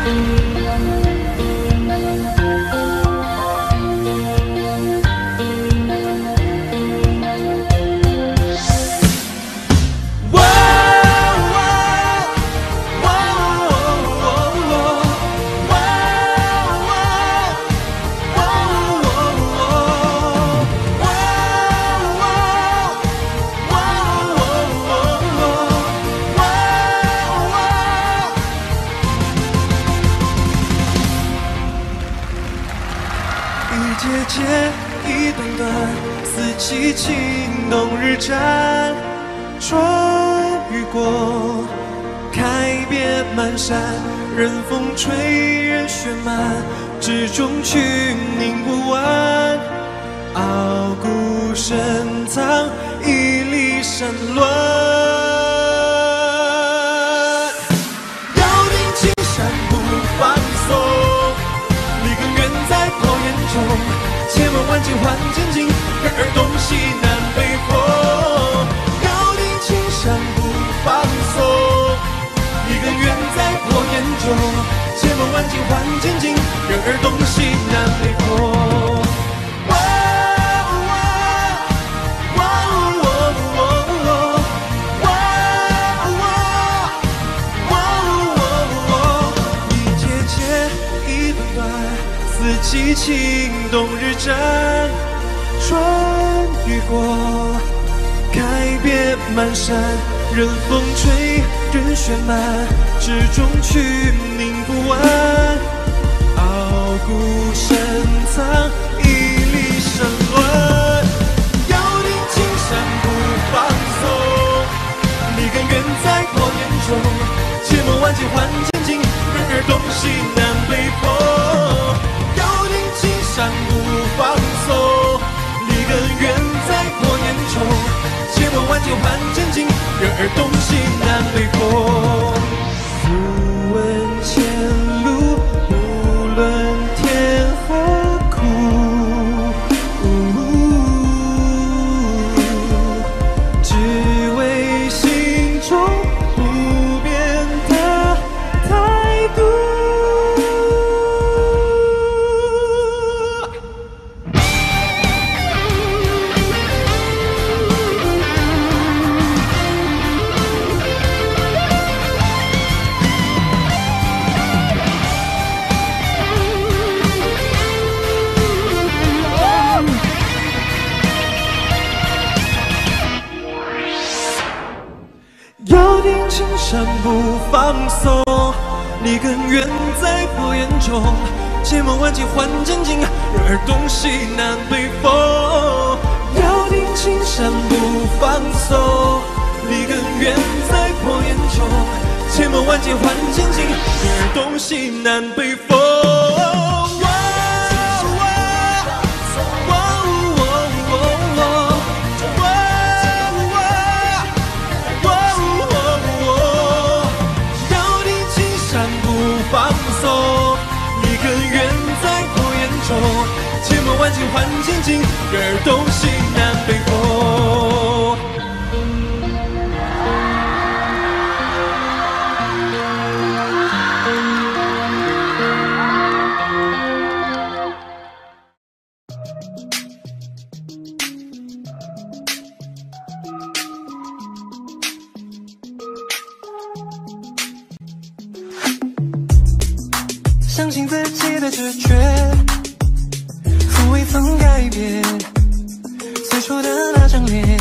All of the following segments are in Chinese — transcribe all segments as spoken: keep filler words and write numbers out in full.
相信自己的直觉，从未曾改变最初的那张脸。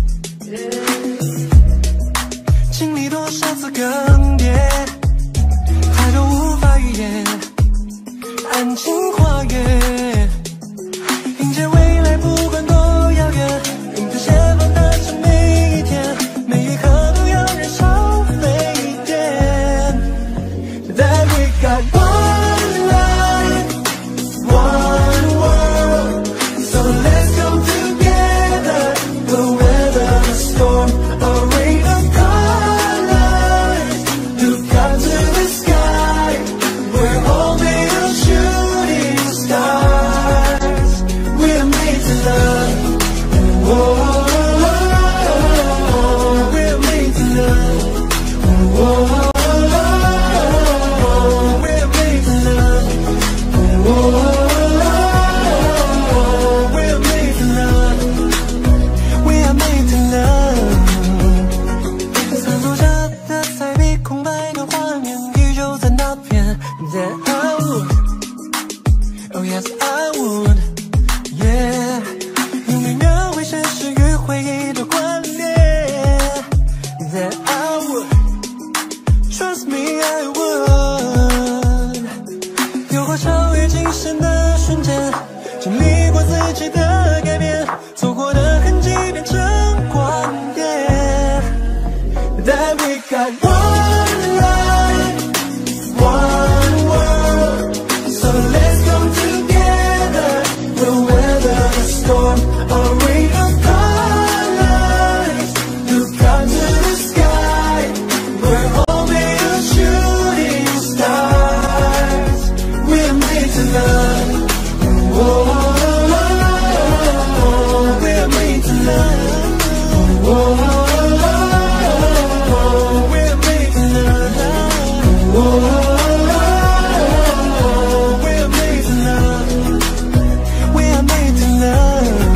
经历多少次更迭，太多无法预言，安静跨越，迎接未来，不管多遥远，迎着前方的这每一天，每一刻都要燃烧沸点。That we got one life, one world, so let's go together. We'll weather the storm, a rain of colors. Look up to the sky, we're all made of shooting stars. We're made to love, oh, we're made to love, oh, we're made that I would. Oh yes, I would. Yeah， 用力描绘现实与回忆的关联。That I would. Trust me, I would. 有过超越极限的瞬间，经历过自己的改变，走过的痕迹变成光点。That we got one life, one world, so let's come together. We'll weather the storm, a rain of colors. Look up to the sky, we're all made of shooting stars. We're made to love. Whoa, we're made to love. Whoa, we're made to love. Whoa, we're made to love. We're made to love.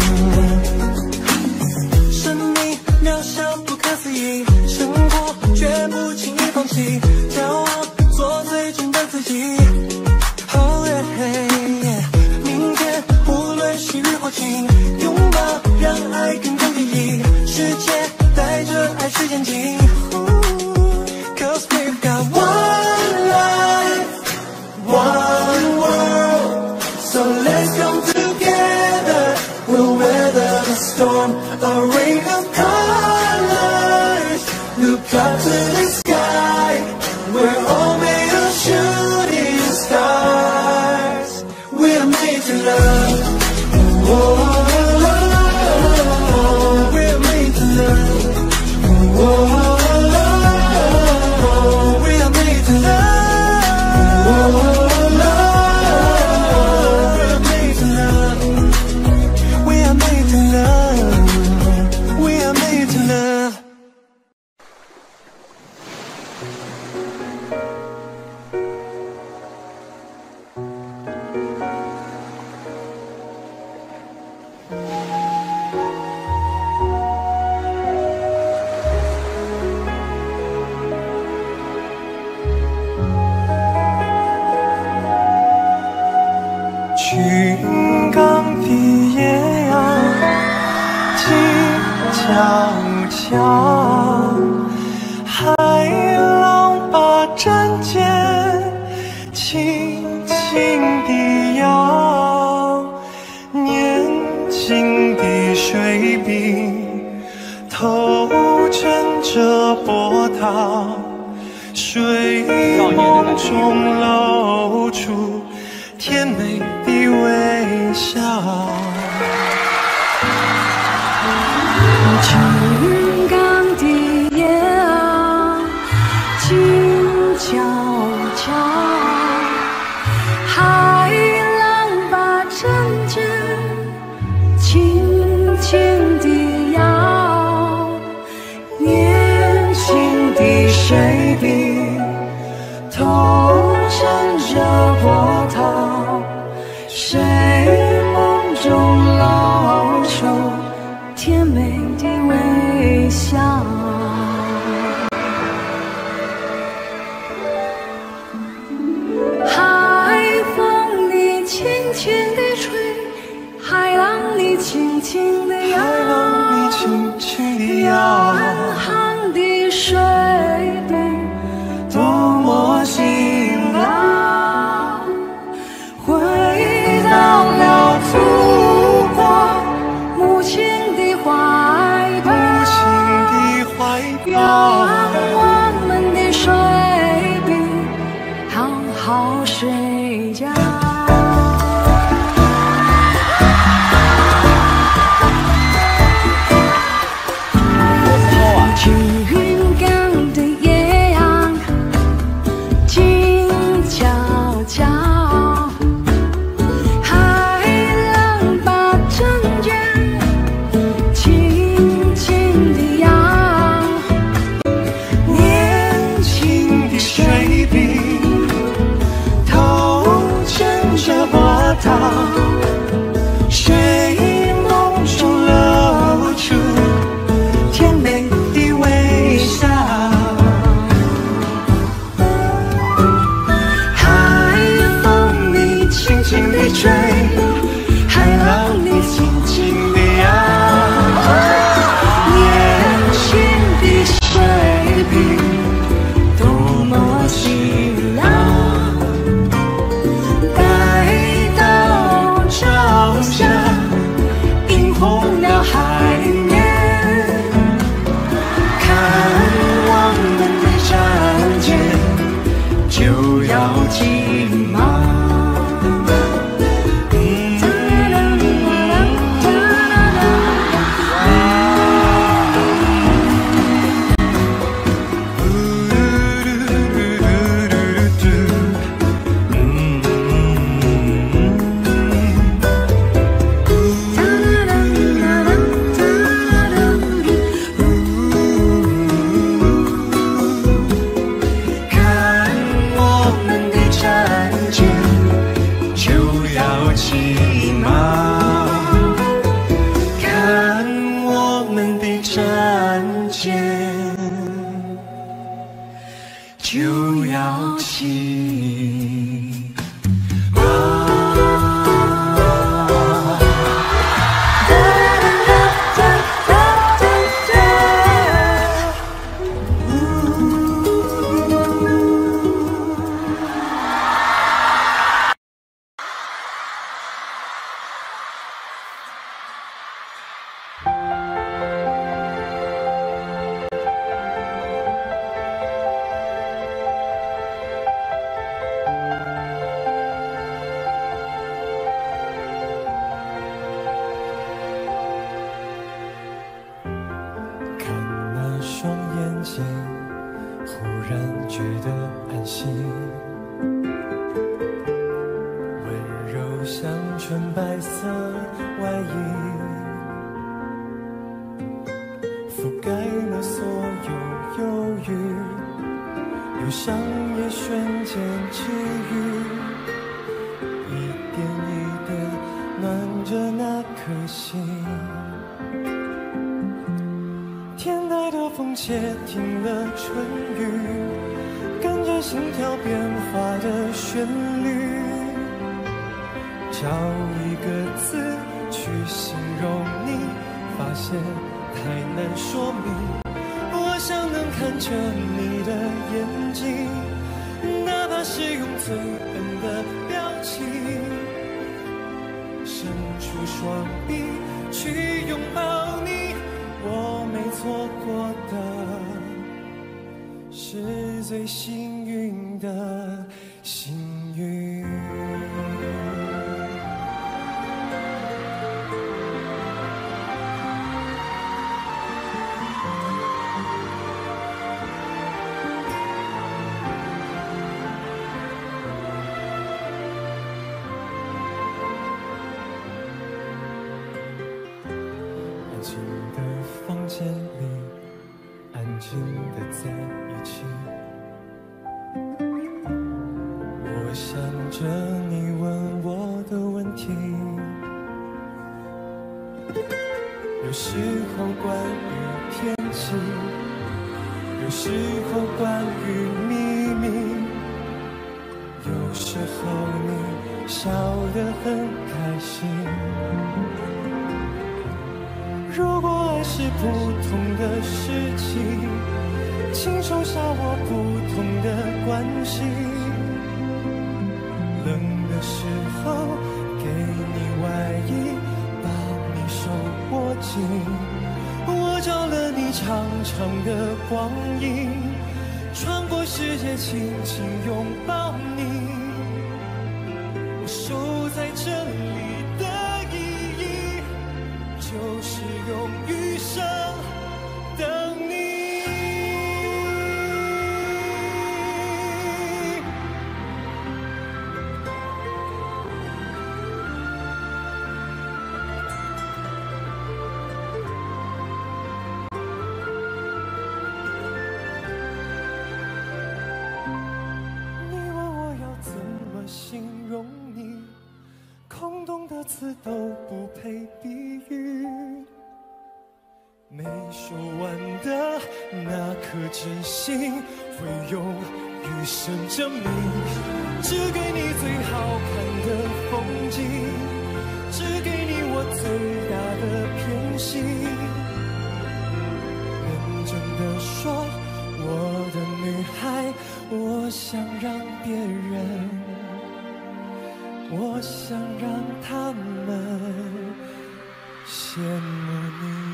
生命渺小不可思议，生活绝不轻易放弃，骄傲做最真的自己。Oh yeah， 明天无论喜与或晴，拥抱让爱更更定义，世界带着爱去前进。Cause we've got one life, one world, so let's come together. We'll weather the storm, a rain of colors. Look up to the sky, we're all made of shooting stars. We're made to love. Whoa, we're made to love. Whoa, we're made to love. Whoa, we're made to love. We are made to love. We are made to love. 青冈的夜啊，静悄悄，海浪把针尖轻轻地摇，年轻的水兵头枕着波涛，睡梦中露出甜美的微笑。 青冈的夜啊，静悄悄，海浪把针尖轻轻地摇，年轻的水兵头枕着波涛，睡梦中露出甜美的微笑。海风里轻轻地吹，海浪里轻轻地摇， 海浪里轻轻地摇， 远航的水兵多么辛劳， 回到了祖国母亲的怀抱， 母亲的怀让抱。 我们的水兵好好睡觉。青冈的夜啊，静悄悄，海浪把针尖轻轻地摇， 年轻的水兵头枕着波涛，睡梦中露出甜美的微笑。 海际遇，一点一点暖着那颗心。天台的风切停了春雨，跟着心跳变化的旋律，找一个字去形容你，发现太难说明。我想能看着你的眼睛，哪怕是用最笨的表情，伸出双臂去拥抱你。我没错过的是最幸运的幸运。安静的房间里，安静的在一起。我想着你问我的问题，有时候关于天气，有时候关于秘密，有时候你笑得很开心。如果爱是普通的事情，请收下我不同的关心。冷的时候给你外衣，把你手握紧。我找了你长长的光阴，穿过世界轻轻拥抱你。我守在这里的意义，就是用余生等你。你问我要怎么形容你，空洞的词都不配比喻。没说完的那颗真心，会用余生证明。只给你最好看的风景，只给你我最大的偏心。认真的说，我的女孩，我想让别人，我想让他们羡慕你。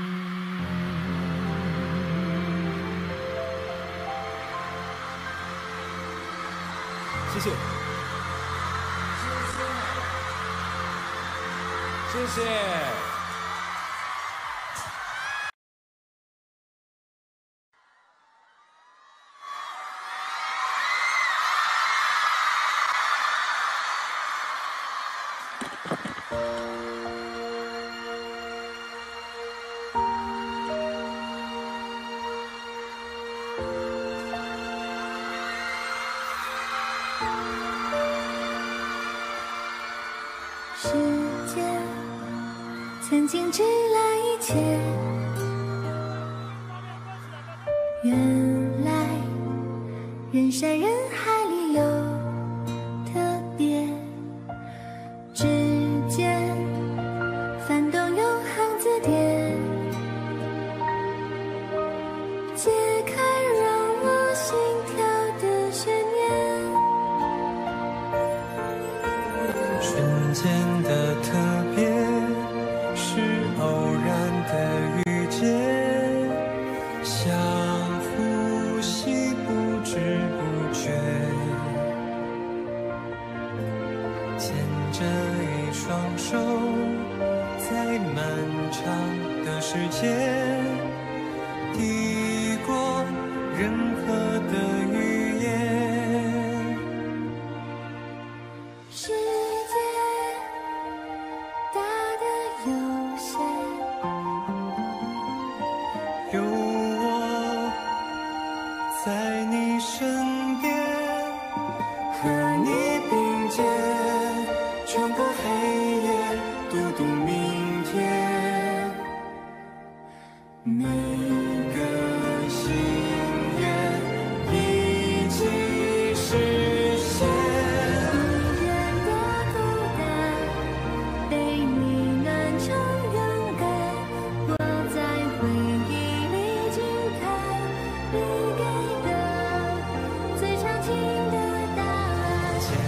谢谢， 谢谢。 时间曾经治来一切，原来人山人海里有特别，指尖翻动永恒字典，解开让我心跳的悬念。 瞬间的特别，是偶然的遇见，相呼吸不知不觉，牵着一双手，在漫长的世界，抵过任何的语言。 世界大的有限， 有我在你身边，和和你并肩，穿过黑夜，读读明天。每个心愿一起实现。 一人的孤单，被你暖成勇敢。我在回忆里静看，你给的最长情的答案。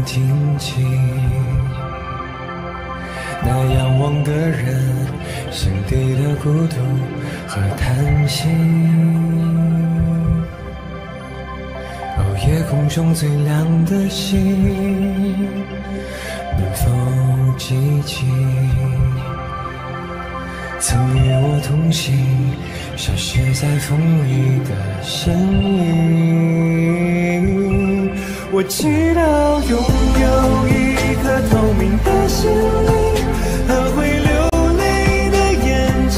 听起。那仰望的人心底的孤独和叹息。哦，夜空中最亮的星，能否记起曾与我同行，消失在风里的身影？我祈祷拥有一颗透明的心灵和会流泪的眼睛，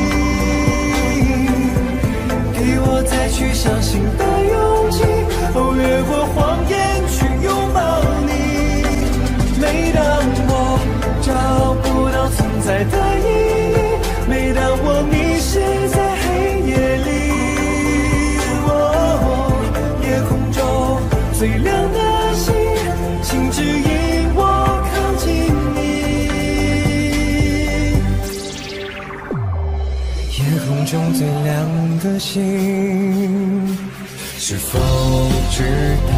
给我再去相信的勇气，哦，越过谎言去拥抱你。每当我找不到存在的意义，每当我迷失在黑夜里，哦，夜空中最亮的星，请指引我靠近你。夜空中最亮的星，是否知道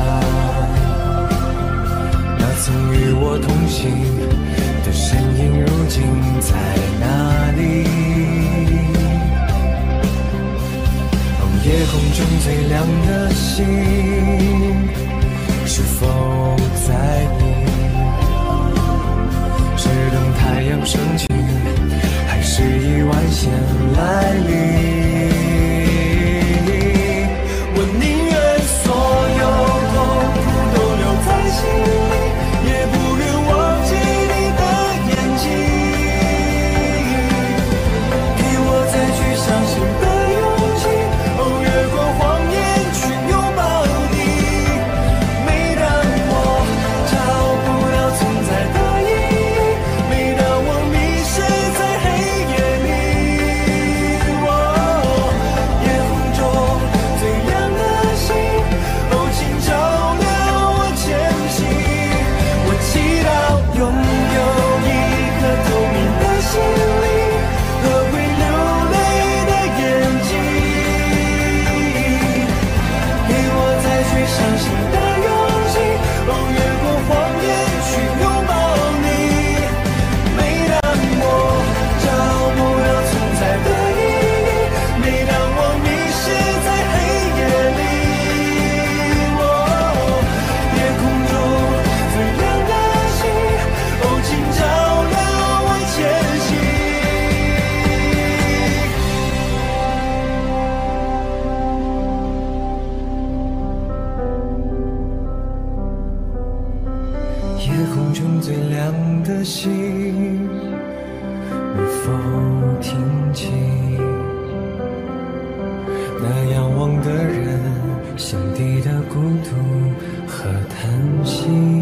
那曾与我同行的身影如今在哪里？哦，夜空中最亮的星，是否在意？是等太阳升起，还是意外先来临？我宁愿所有痛苦都留在心里，也不愿忘记你的眼睛，给我再去相信的勇气，哦，越过谎言去拥抱你。每当我找不到存在的意义，每当我迷失在黑夜里，哦，夜空中最亮的星，哦，请照亮我前行。我祈祷拥有一颗透明的心灵和会流泪的眼睛，给我再去相信的勇气，哦，越过谎言去拥抱你。每当我找不到存在的意义，每当我迷失在黑夜里，哦，夜空中最亮的星，哦，请照亮我前行。夜空中最亮的星，能否听清那仰望的人心底的孤独和叹息？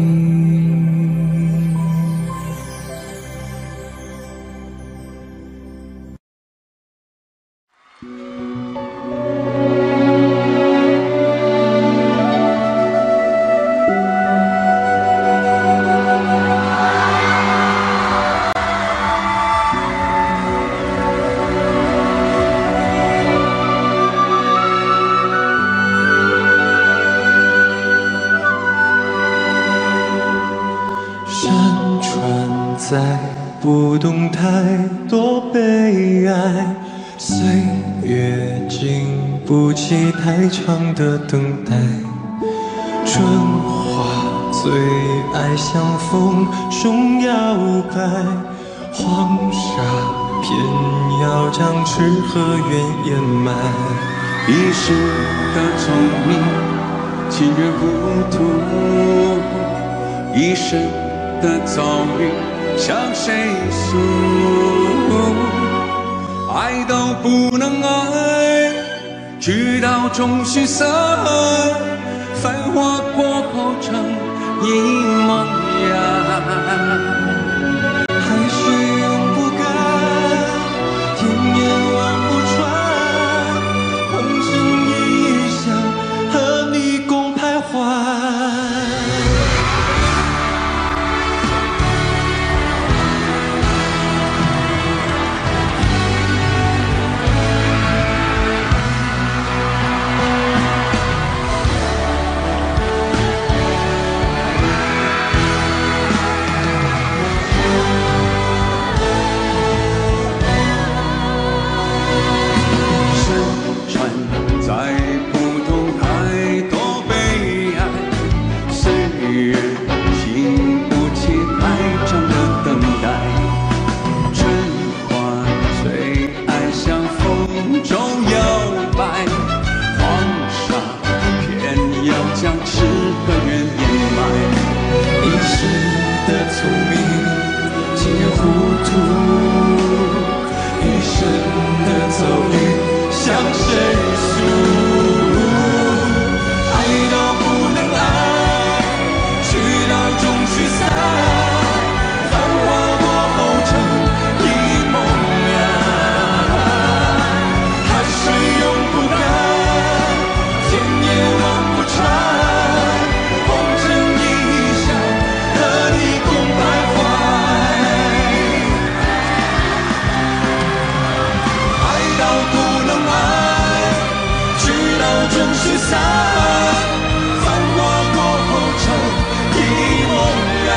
山川在不动太多悲哀，岁月经不起太长的等待。春花最爱向风中摇摆，黄沙偏要将痴和怨掩埋。 一世的聪明，情人糊涂，一生的遭遇向谁诉？爱都不能爱，直到终须散。繁华过后成一梦呀。 海水永不干，天眼望不穿，红尘一想和你共徘徊。 的聪明，竟然糊涂，一生的遭遇向谁诉？爱到不能爱，去到终须散，繁华过后成一梦呀。海水永不干，天也望不穿，红尘一笑，和你共徘徊。爱到不能爱，去到终须散，繁华过后成一梦呀。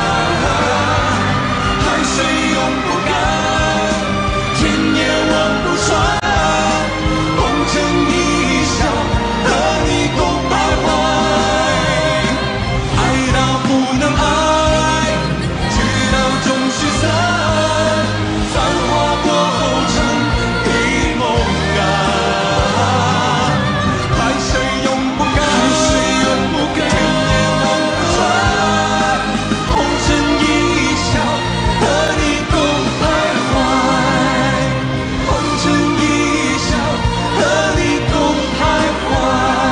海水永不干，天也望不穿，红尘一笑，和你共徘徊。爱到不能爱，去到终须散，繁华过后成一梦啊。海水永不干，天也望不穿，红尘一笑，和你共徘徊。红尘一笑，和你共徘徊。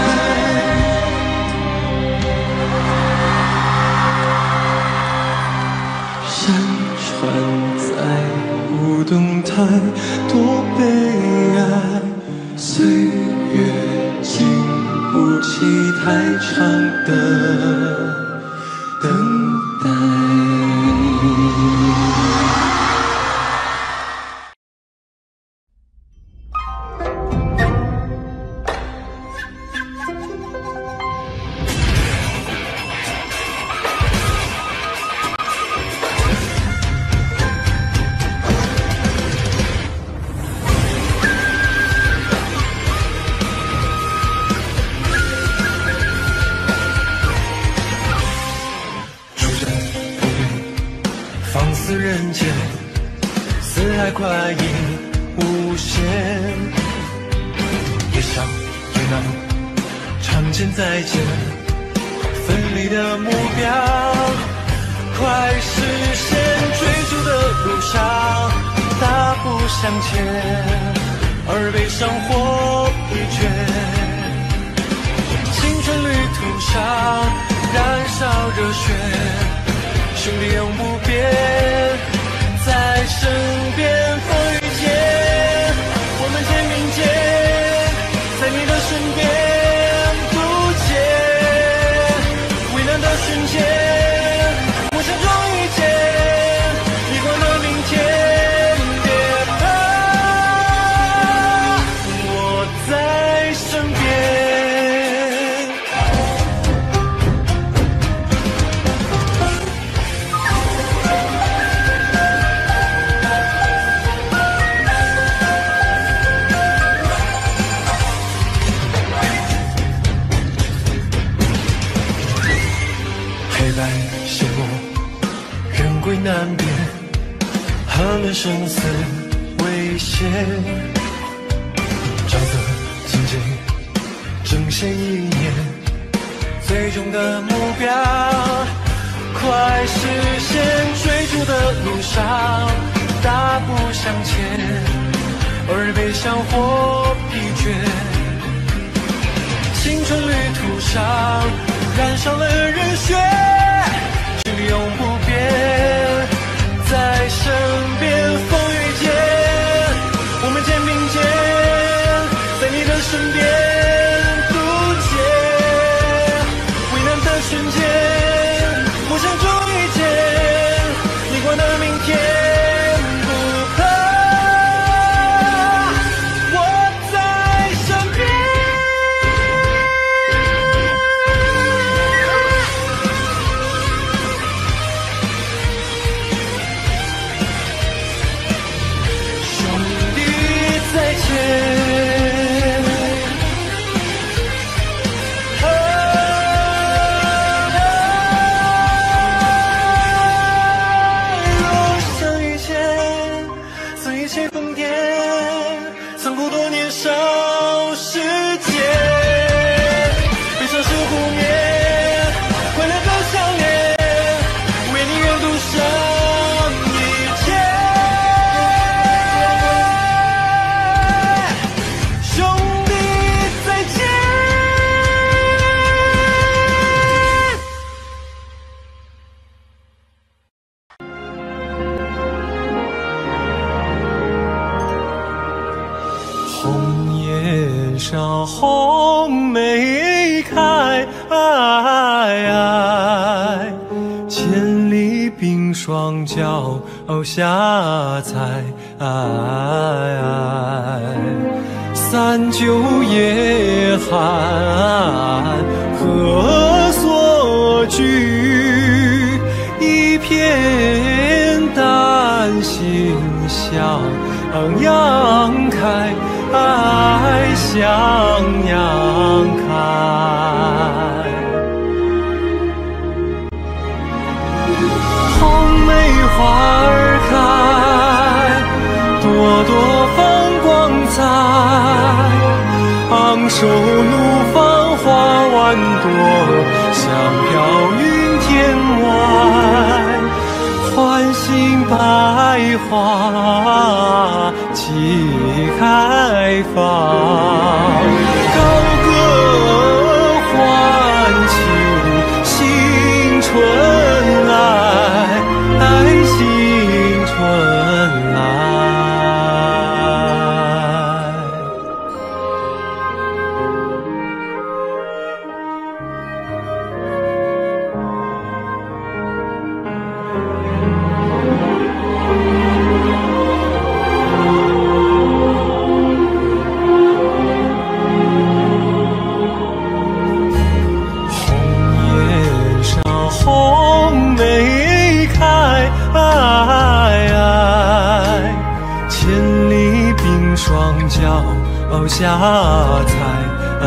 山川在不动弹，多悲哀。岁月经不起太长的等待。 放肆人间，四海快意无限。也想也难，常见再见，分离的目标快实现。追逐的路上大步向前，而悲伤或疲倦。青春旅途上燃烧热血，兄弟永不变，在身边风雨间，我们肩并肩，在你的身边不见。危难的瞬间，我想终遇见，逆光的明天，别怕，我在身边。黑白写过，人归难辨，寒冷生死危险。找个境界，正现一念，最终的目标快实现。追逐的路上大步向前，而悲伤或疲倦。青春旅途上燃烧了热血，兄弟永不变，在身边风雨间，我们肩并肩，在你的身边不见。危难的瞬间，我想终遇见，逆光的明天，不怕，我在身边。 上红梅开，千里冰霜脚下踩。三九夜寒何所居？一片丹心向阳开，向阳开。红梅花儿开，朵朵放光彩，昂首怒放花万朵，香飘云天外。唤醒百花齐开放，高歌欢庆新春来，新春来。脚下踩，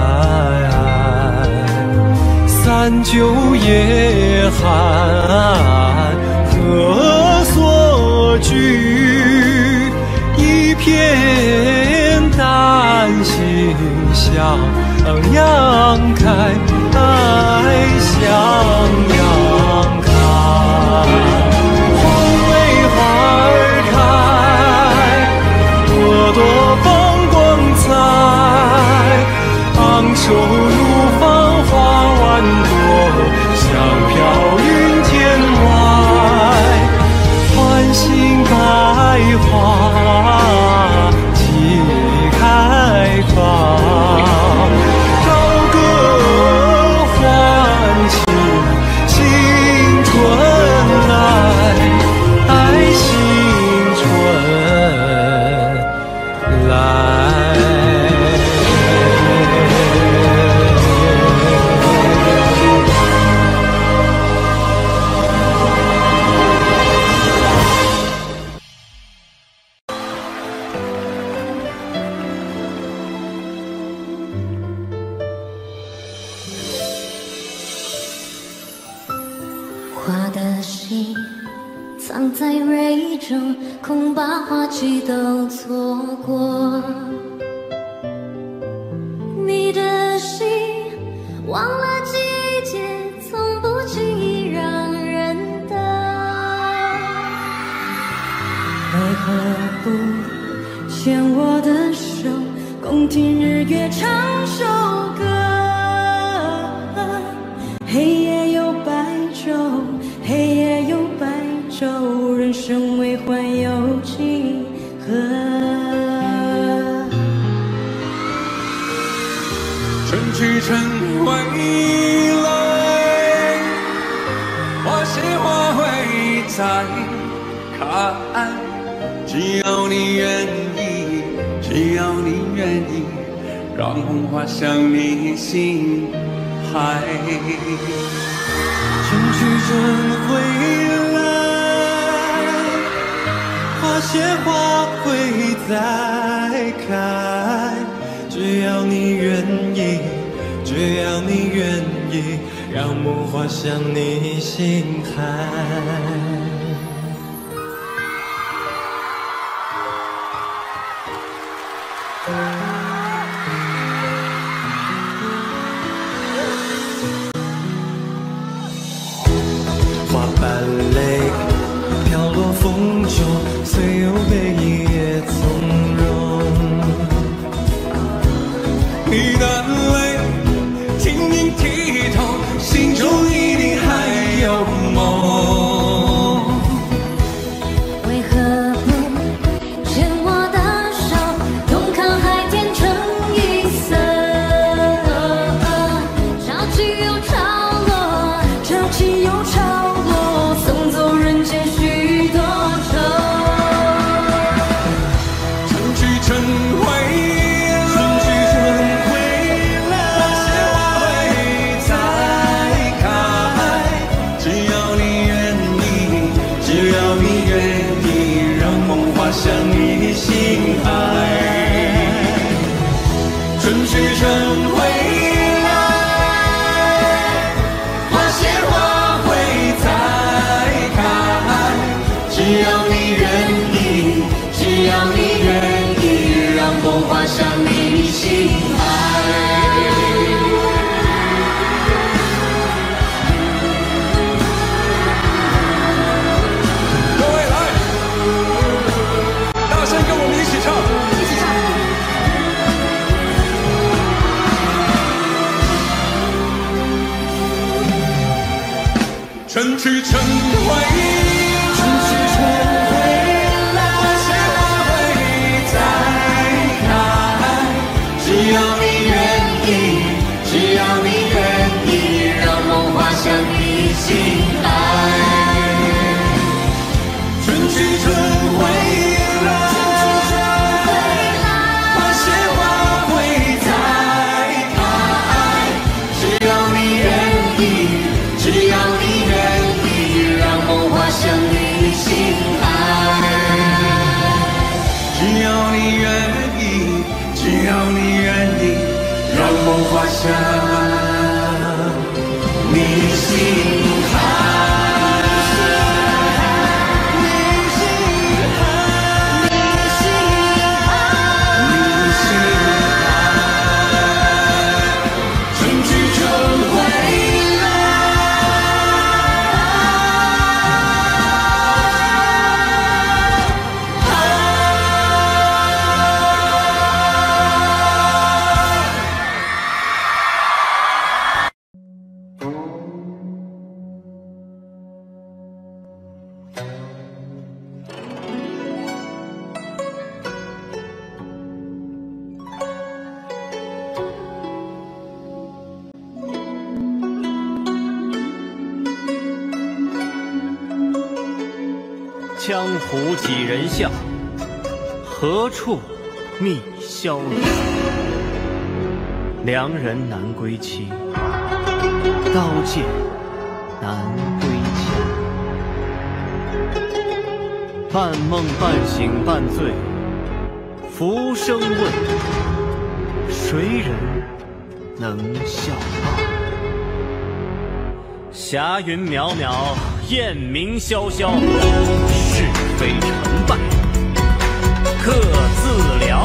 三九夜寒何所居？一片丹心向阳开，向阳开。红梅花儿开，朵朵放光彩，昂首怒放花万朵，香飘云天外。唤醒百花齐开放，高歌欢庆新春来，新春来。 花的心藏在蕊中，恐把花期都错过。你的心忘了季节，从不轻易让人等。为何不牵我的手，共听日月唱首歌？黑夜有白昼，黑夜有白昼，人生为欢有几何？ 春去春回来，花谢花会再开。只要你愿意，只要你愿意，让红花向你心海。 春去春回来，花谢花会再开。只要你愿意，只要你愿意，让木花向你心海。花瓣泪飘落风中，虽有悲也从容。 你的泪晶莹剔透，心中一定还有梦。 春去春回， 春去春回来， 花谢花会再开。 只要你愿意，只要你愿意，让梦滑向你心海。 春去春回来， 花谢花会再开。只要你愿意，只要你愿意，让梦滑向你心海。 只要你愿意，只要你愿意，让梦滑向你心海。 江湖几人笑，何处觅萧郎？良人难归期，刀剑难归家。半梦半醒半醉，浮生问，谁人能笑傲？霞云渺渺，雁鸣萧萧，是非成败各自了。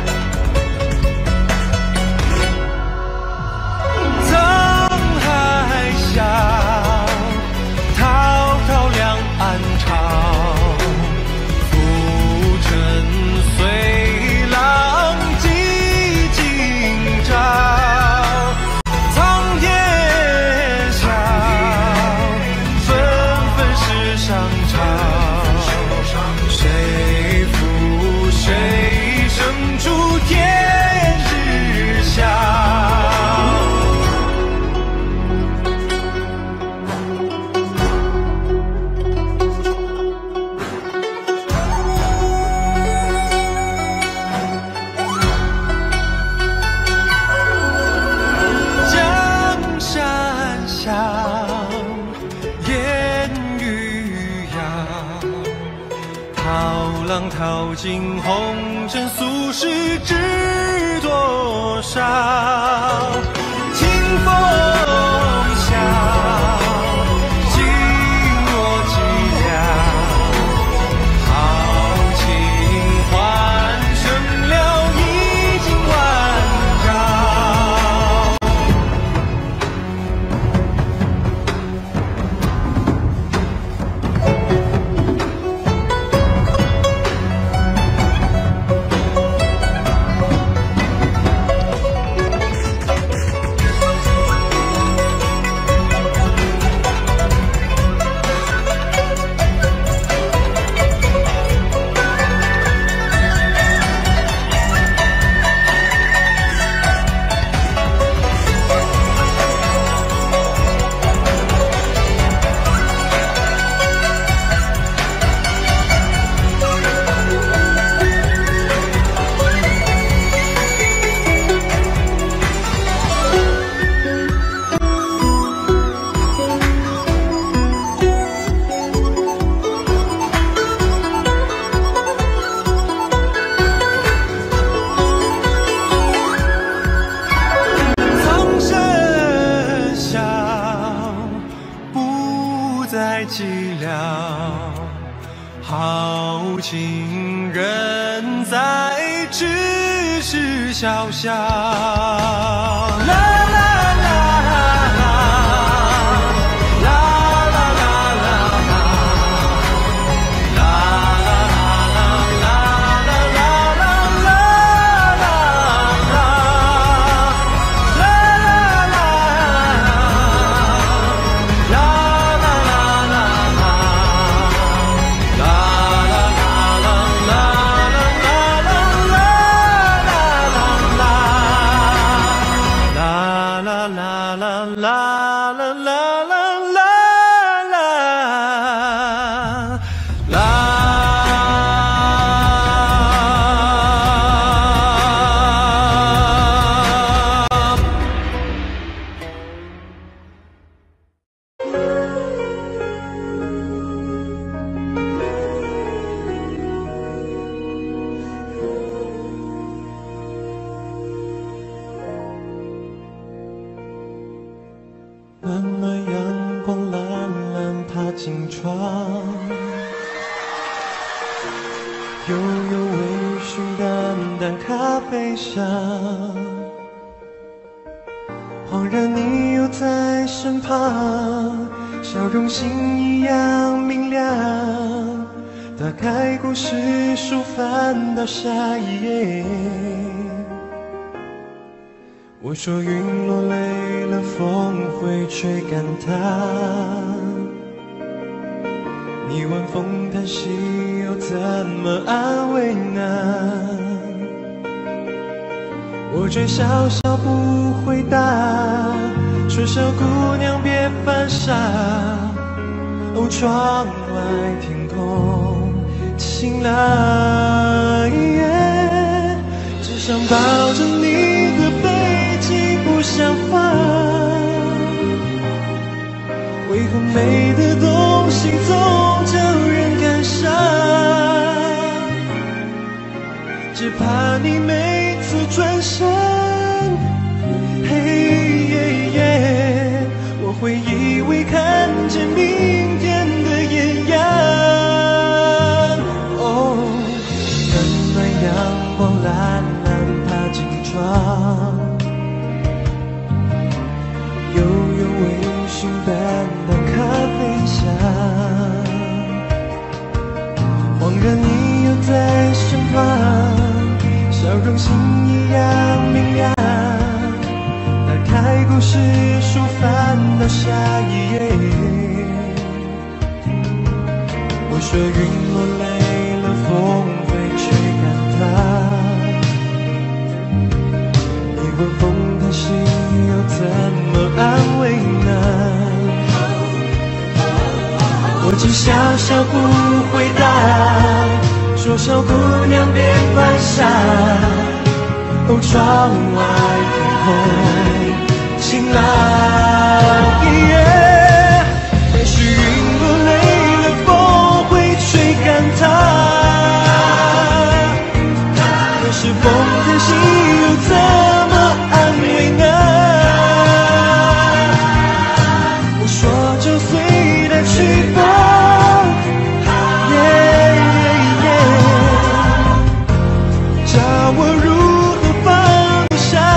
沧海笑，滔滔两岸潮。浮沉随浪，几今朝。上朝，谁负谁胜出天知晓。江山小，涛浪淘尽红尘俗世知多少？清风笑，心若寂寥。豪情换胜了衣锦万丈。寂寥，豪情人在，只是潇潇。啦啦啦啦，啦啦啦啦啦，啦啦啦啦啦啦啦啦啦啦啦啦。 悠悠微醺，淡淡咖啡香，恍然你又在身旁，笑容星一样明亮。打开故事书，翻到下一页。我说云落泪了，风会吹干它。你晚风叹息，又怎么安慰呢？我却笑笑不回答，说小姑娘别犯傻。哦，窗外天空晴朗，只想抱着你和北京不相放。为何美的东西总叫人感伤？只怕你每次转身，嘿耶耶，我会以为看见明天的艳阳。哦，温暖阳光懒懒爬进窗，悠悠微醺，淡淡咖啡香。恍然你又在身旁，笑容星一样明亮。打开故事书，翻到下一页。我说云落泪了，风会吹干它。你问风叹息，又怎么安慰呢？我只笑笑不回答，说小姑娘别犯傻。哦，窗外天空晴朗，也许云落泪了，风会吹干它。可是风叹息又怎么安慰呢？我说就随它去吧。我如何放得下？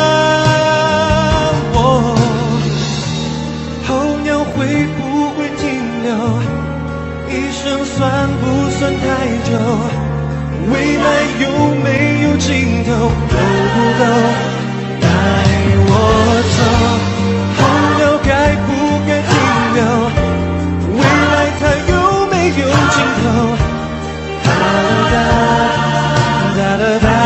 我候鸟会不会停留？一生算不算太久？未来有没有尽头？够不够带我走？候鸟该不该停留？未来它有没有尽头？哒哒哒哒哒哒。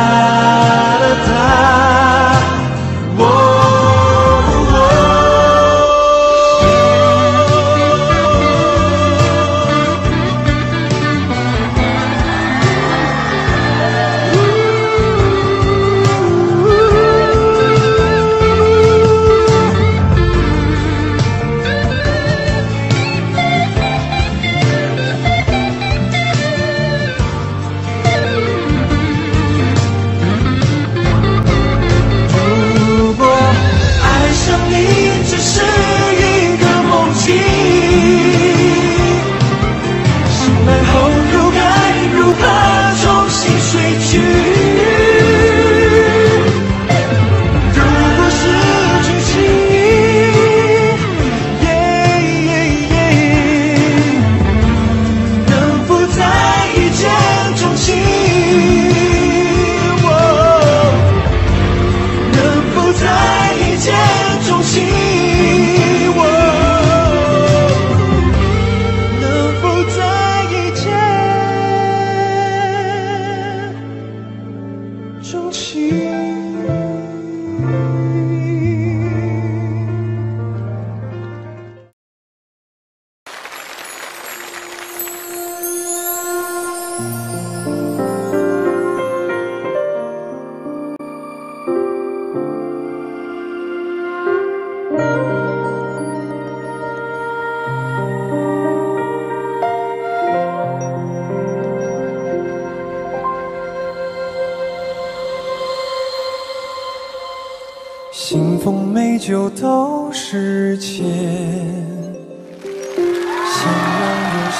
信封美酒都是钱，想让有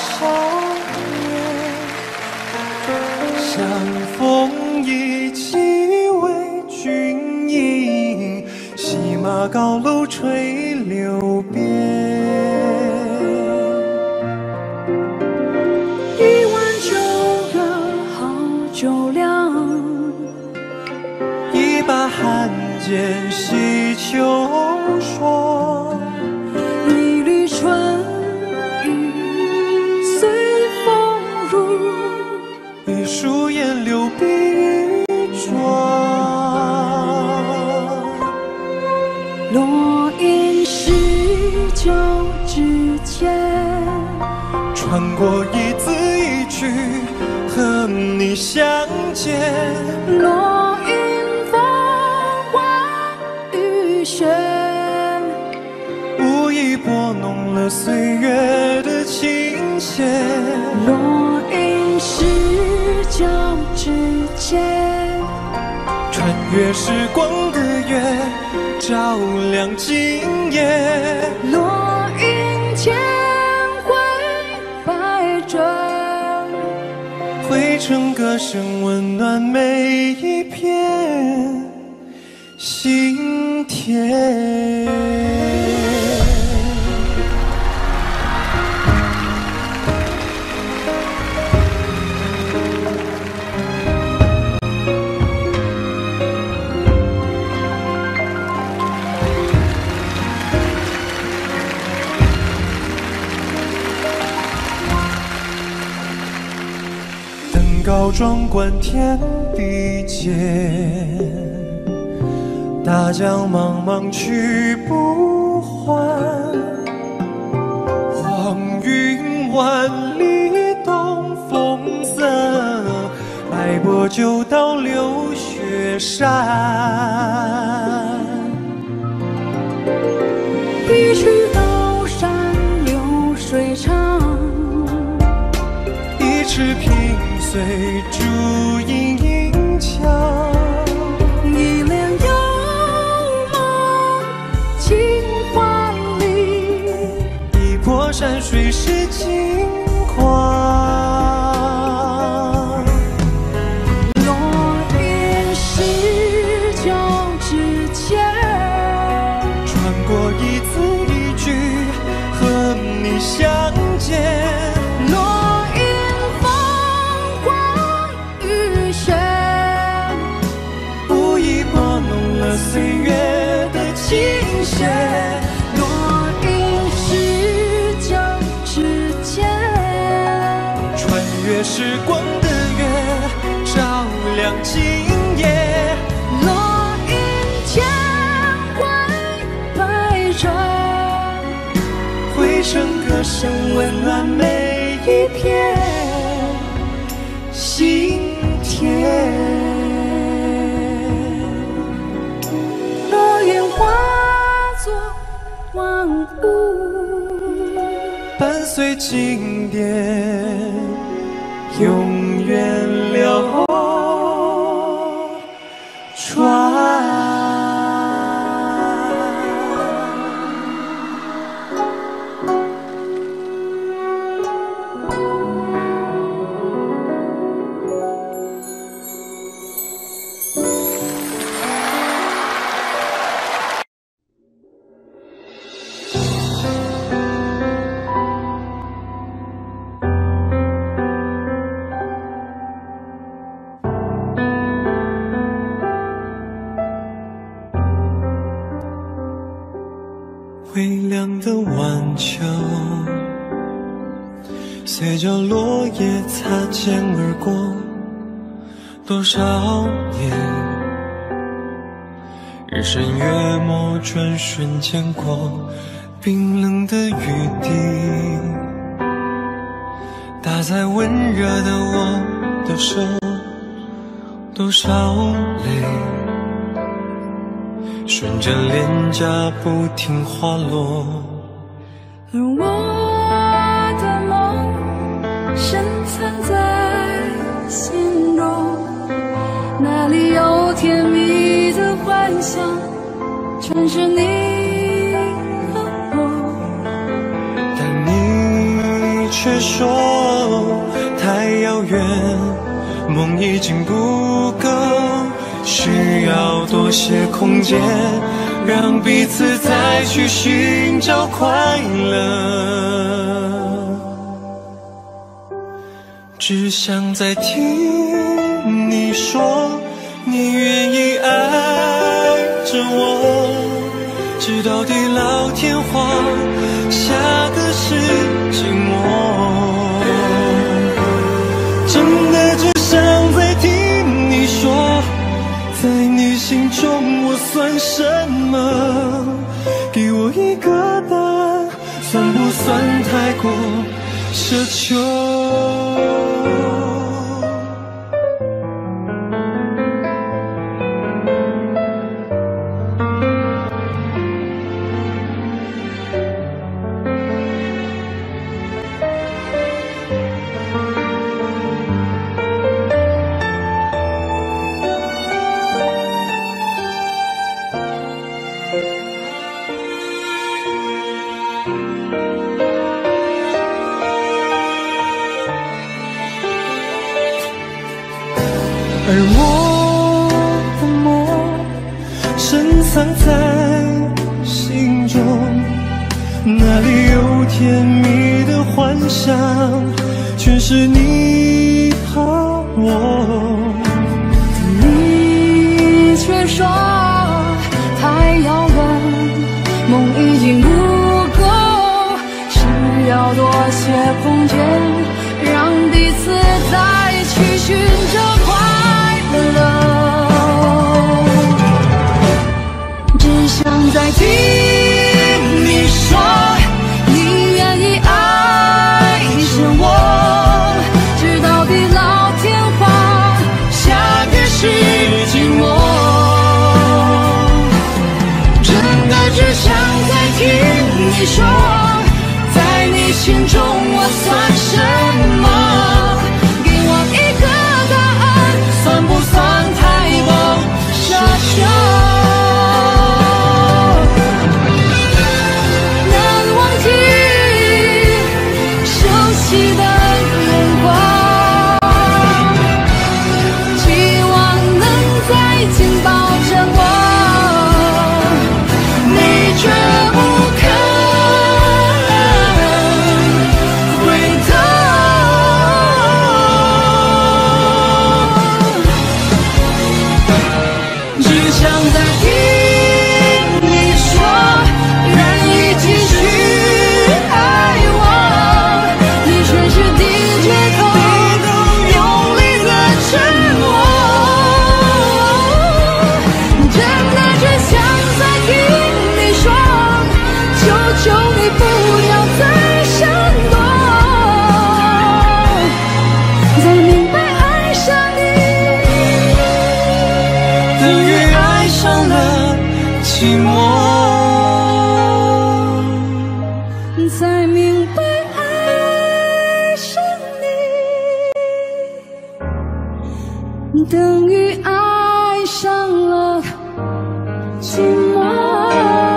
少年，相逢一起为君饮，西马高楼垂柳边。 一碗酒热好酒凉， 一把寒剑洗秋霜。 一缕春雨随风入， 一树烟柳碧玉妆。 落英十九之间， 穿过一字一句和你相见。 落英风花雨雪， 无意拨弄了岁月的琴弦。 落英十九之间， 穿越时光的月，照亮今夜。 落英千回百转， 汇成歌声，温暖每一片心田。高壮观天地间，大江茫茫去不还。黄云万里东风色，白波就到流雪山。 一曲高山流水长， 一尺平随烛影映墙。 一帘幽梦清华里， 一波山水是金光。 落英十九之间， 穿过一字一句和你相见。 落英风花雨雪， 无意拨弄了岁月的琴弦。 落英十九之间， 穿越时光的月，照亮今夜。 落英千回百转， 汇成歌声，温暖每一片心田。 落雁化作万物， 伴随经典，永远流传。微凉的晚秋，随着落叶擦肩而过。多少年，日升月没，转瞬间过。冰冷的雨滴打在温热的我的手，多少泪顺着脸颊不停滑落。 而我的梦深藏在心中，那里有甜蜜的幻想，全是你和我。 当你却说太遥远，梦已经不够，需要多些空间，让彼此再去寻找快乐。只想再听你说，你愿意爱着我，直到地老天荒，下个世纪末。真的只想再听你说，在你心中我算什么？给我一个答案，算不算太过奢求？而我的梦深藏在心中，那里有甜蜜的幻想，全是你和我。 你却说太遥远，梦已经不够，需要多些空间，让彼此再去寻找快乐。只想再听你说，你愿意爱着我，直到地老天荒，下个世纪末。真的只想再听你说，在你心中我算什么？给我一个答案，算不算太过奢求？难忘记熟悉的眼光，希望能再紧抱着我，你却不肯回头。只想再听你说，愿意继续爱我，你却是低着头，用力的沉默。真的只想再听你说，求求你不要再闪躲，才明白爱上你等于爱上了寂寞。 才明白爱上你等于爱上了寂寞。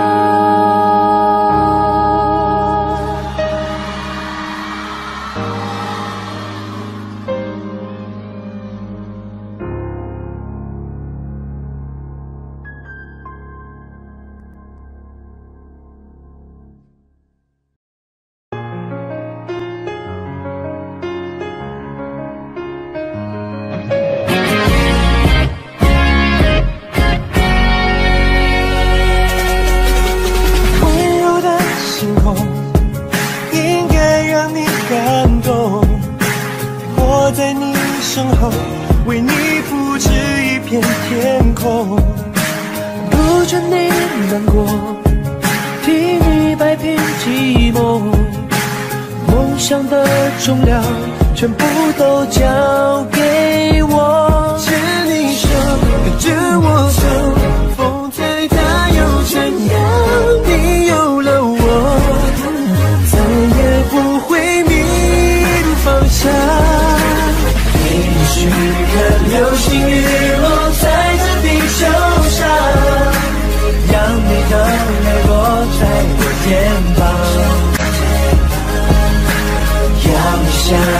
温柔的星空应该让你感动，我在你身后，为你布置一片天空，不准你难过，替你摆平寂寞，梦想的重量全部都交给我，牵你手，跟着我走，风再大又怎样，你有了我，再也不会迷路方向。也许看流星雨落在这地球上，让你的泪落在我肩膀。要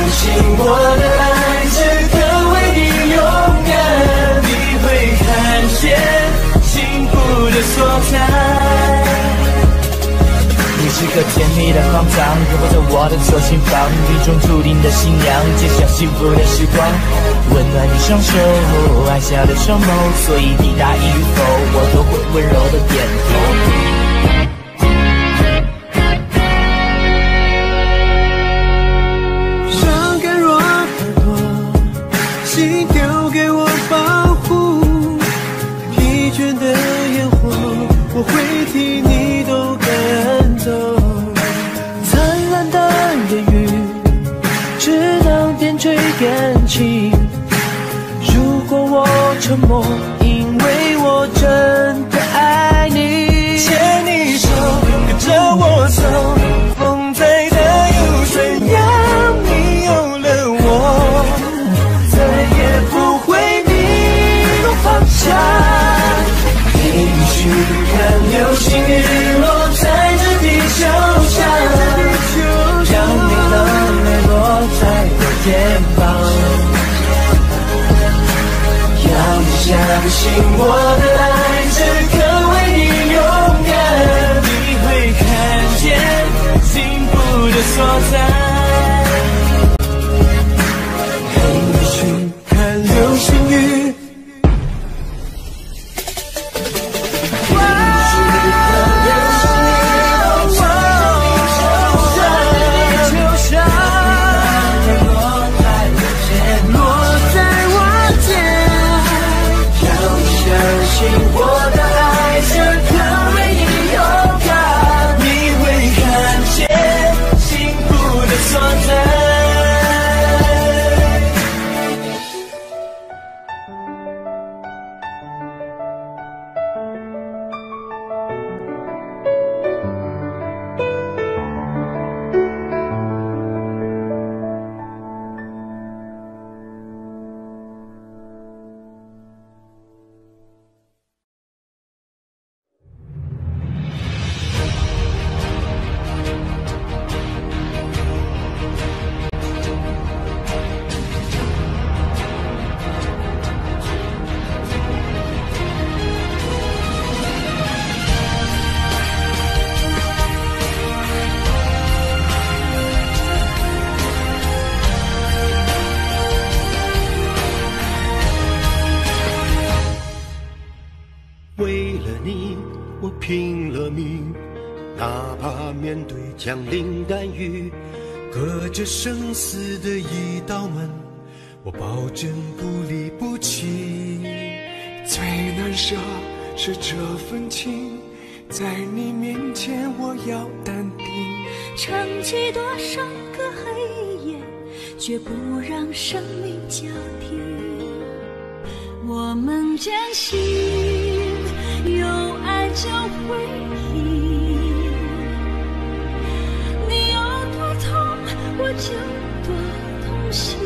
信我的爱只肯为你勇敢，你会看见幸福的所在。 你是个甜蜜的荒唐，刻画着我的左心房，命中注定的信仰，接下幸福的时光，温暖你双手，爱笑的双眸，所以你答应与否，我都会温柔的点头。 我会替你都赶走，灿烂的言语只能点缀感情。如果我沉默，因为我真的爱你。牵你手，跟着我走，风再大又怎样？你有了我，再也不会迷路方向。你去看流星日落在这地球上，让你的泪落在我肩膀。要你相信我的爱只肯为你勇敢，你会看见幸福的所在。陪你去看流星雨。 拼了命，哪怕面对枪林弹雨，隔着生死的一道门，我保证不离不弃。 最难舍是这份情，在你面前我要淡定， 撑起多少个黑夜，绝不让生命交替。我们坚信有爱就会赢，你有多痛我就多痛心。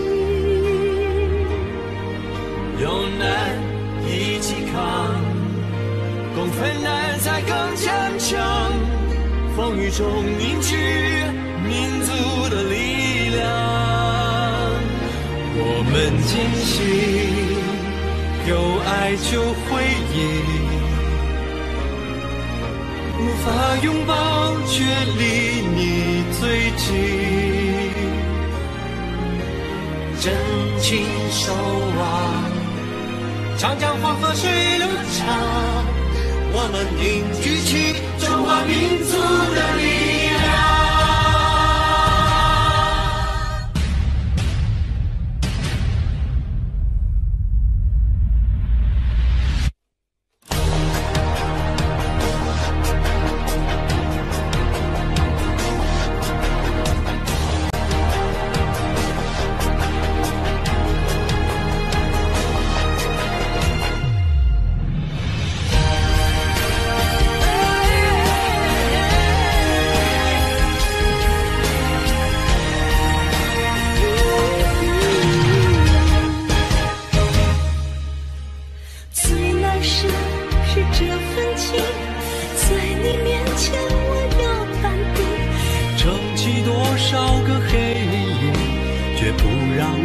有难一起扛，共分难才更坚强，风雨中凝聚民族的力量。我们坚信有爱就会赢，无法拥抱却离你最近，真情守望，长江黄河水流长，我们凝聚起中华民族的力量。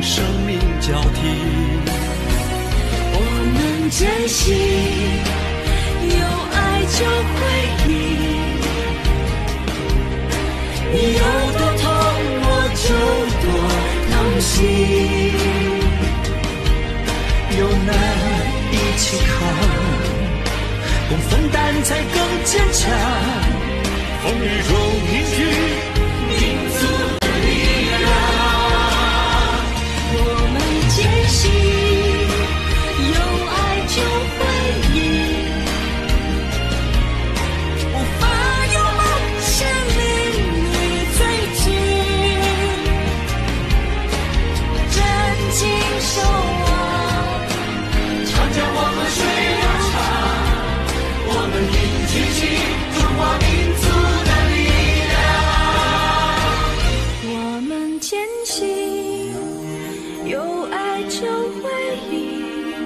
生命交替。 我们坚信，有爱就会赢。你有多痛，我就多痛心。 有难一起扛，共分担才更坚强。风雨中凝聚民族的力量。 我们坚信，有爱就会赢。无法有梦想离你最近，真情守望， 长江黄河水流长，我们凝聚起中华民族的力量。 我们坚信，有爱就会赢。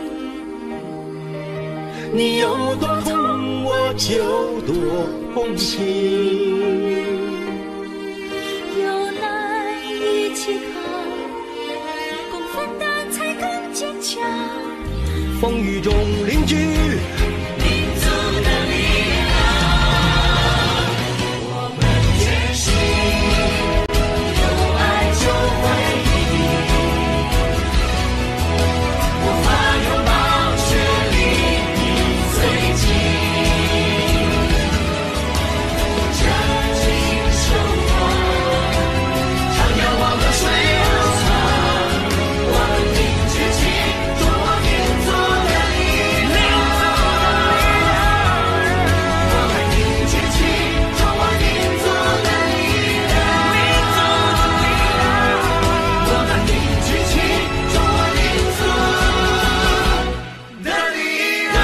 你有多痛，我就多同情。 有难一起扛，共分担才更坚强。 风雨中凝聚民族的力量。我们坚信，有爱就会赢。无法拥抱，却离你最近。真情守望，长江黄河水流长，我们凝聚起中华民族的力量。我们凝聚起中华民族的力量。我们凝聚起中华民族的力量。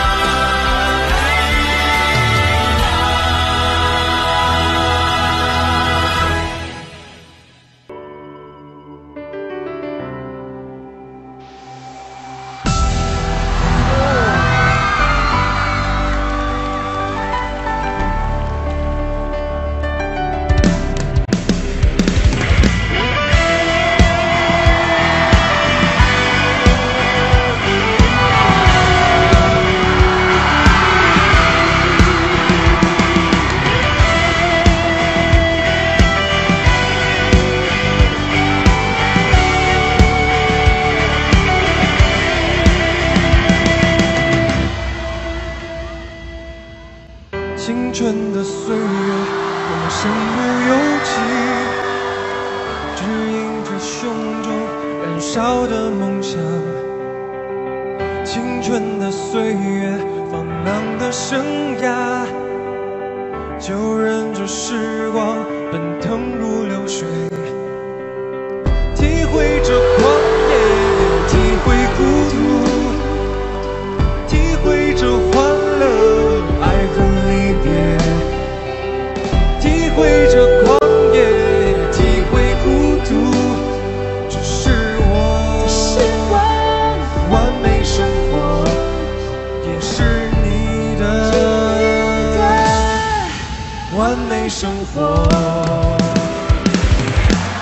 青春的岁月，我们身不由己，指引着胸中燃烧的梦想。青春的岁月，放浪的生涯，就任着时光奔腾如流水，体会着狂野，体会孤独，体会着欢乐，爱恨离别，体会着狂野，体会孤独，这是我完美生活，也是你的完美生活。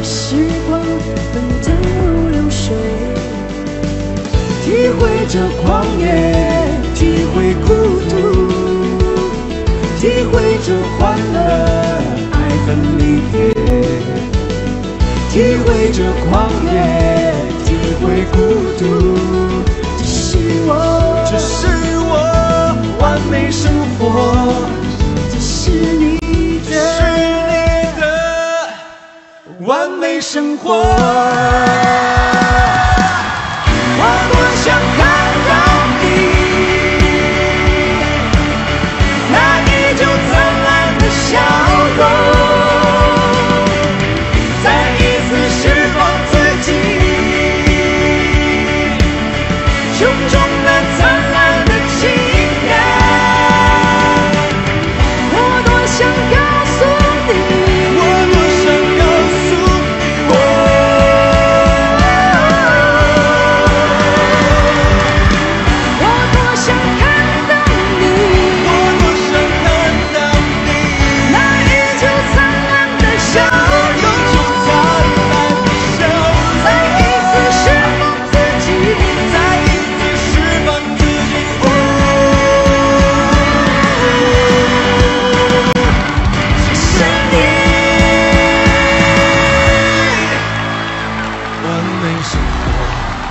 这时光奔腾如流水，体会着狂野，体会孤独，体会着欢乐，爱恨离别，体会着狂野，体会孤独。这是我， 这是我完美生活， 这是你的， 是你的完美生活。我多想看到你，那依旧灿烂的笑容，再一次释放自己，胸中那灿烂的情感。 我多想告诉你， 我多想告诉你， 我多想看到你， 我多想看到你， 那依旧灿烂的笑依旧灿烂的笑容， 再一次释放自己， 再一次释放自己。 是你。 完美生活。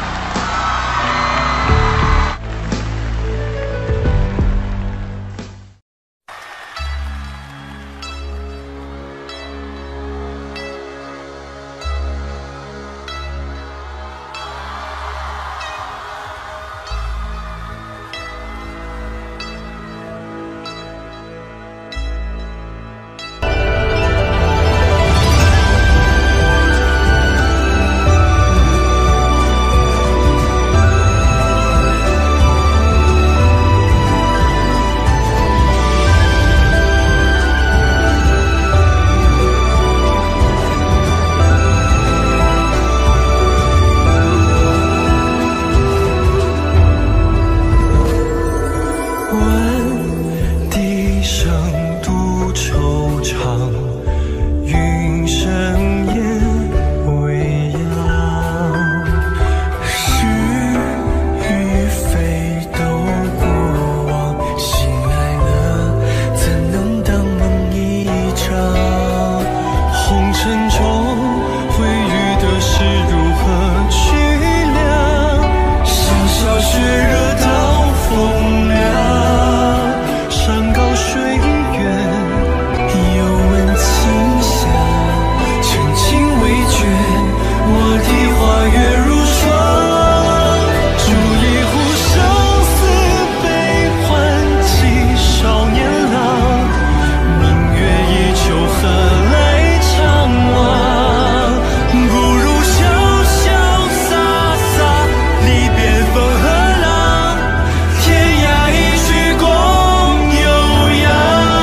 闻笛声独惆怅，云深烟微扬，是与非都过往，醒来了怎能当梦一场？红尘中会遇的事如何去量？小小雪热到风凉。山高水远，又闻清香，chân情未决，我的花月如霜。煮一壶生死悲欢，几少年郎，明月依旧，何来怅惘？不如潇潇洒洒，离别风和浪，天涯一曲共悠扬。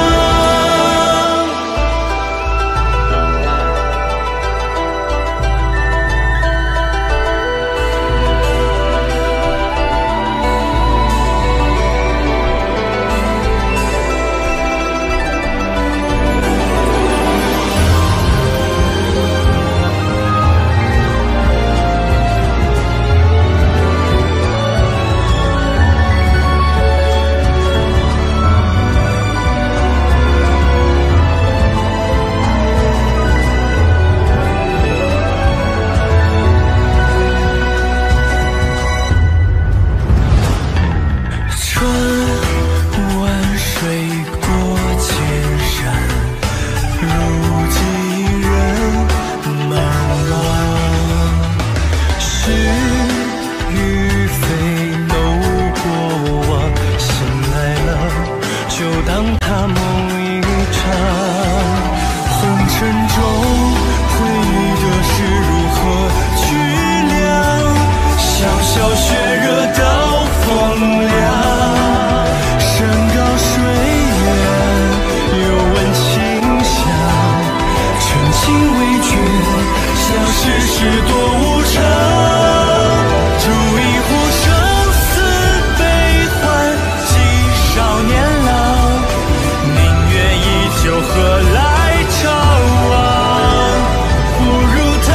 穿万水过千山，如几人茫茫。是与非都过往，醒来了就当它梦一场。红尘中会遇的事如何去量？小小雪热到风凉。山高水远，又闻清香，chân情未决，像世事多无常。煮一壶生死悲欢，几少年郎，明月依旧，何来怅惘？不如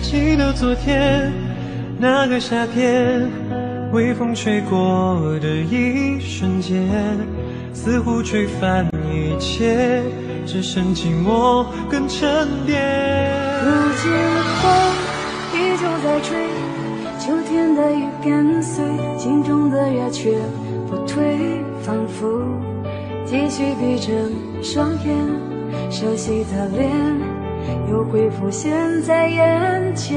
记得昨天那个夏天，微风吹过的一瞬间，似乎吹翻一切，只剩寂寞更沉淀。 如今风依旧在吹，秋天的雨跟随，心中的热却不退，仿佛继续闭着双眼，熟悉的脸又会浮现在眼前。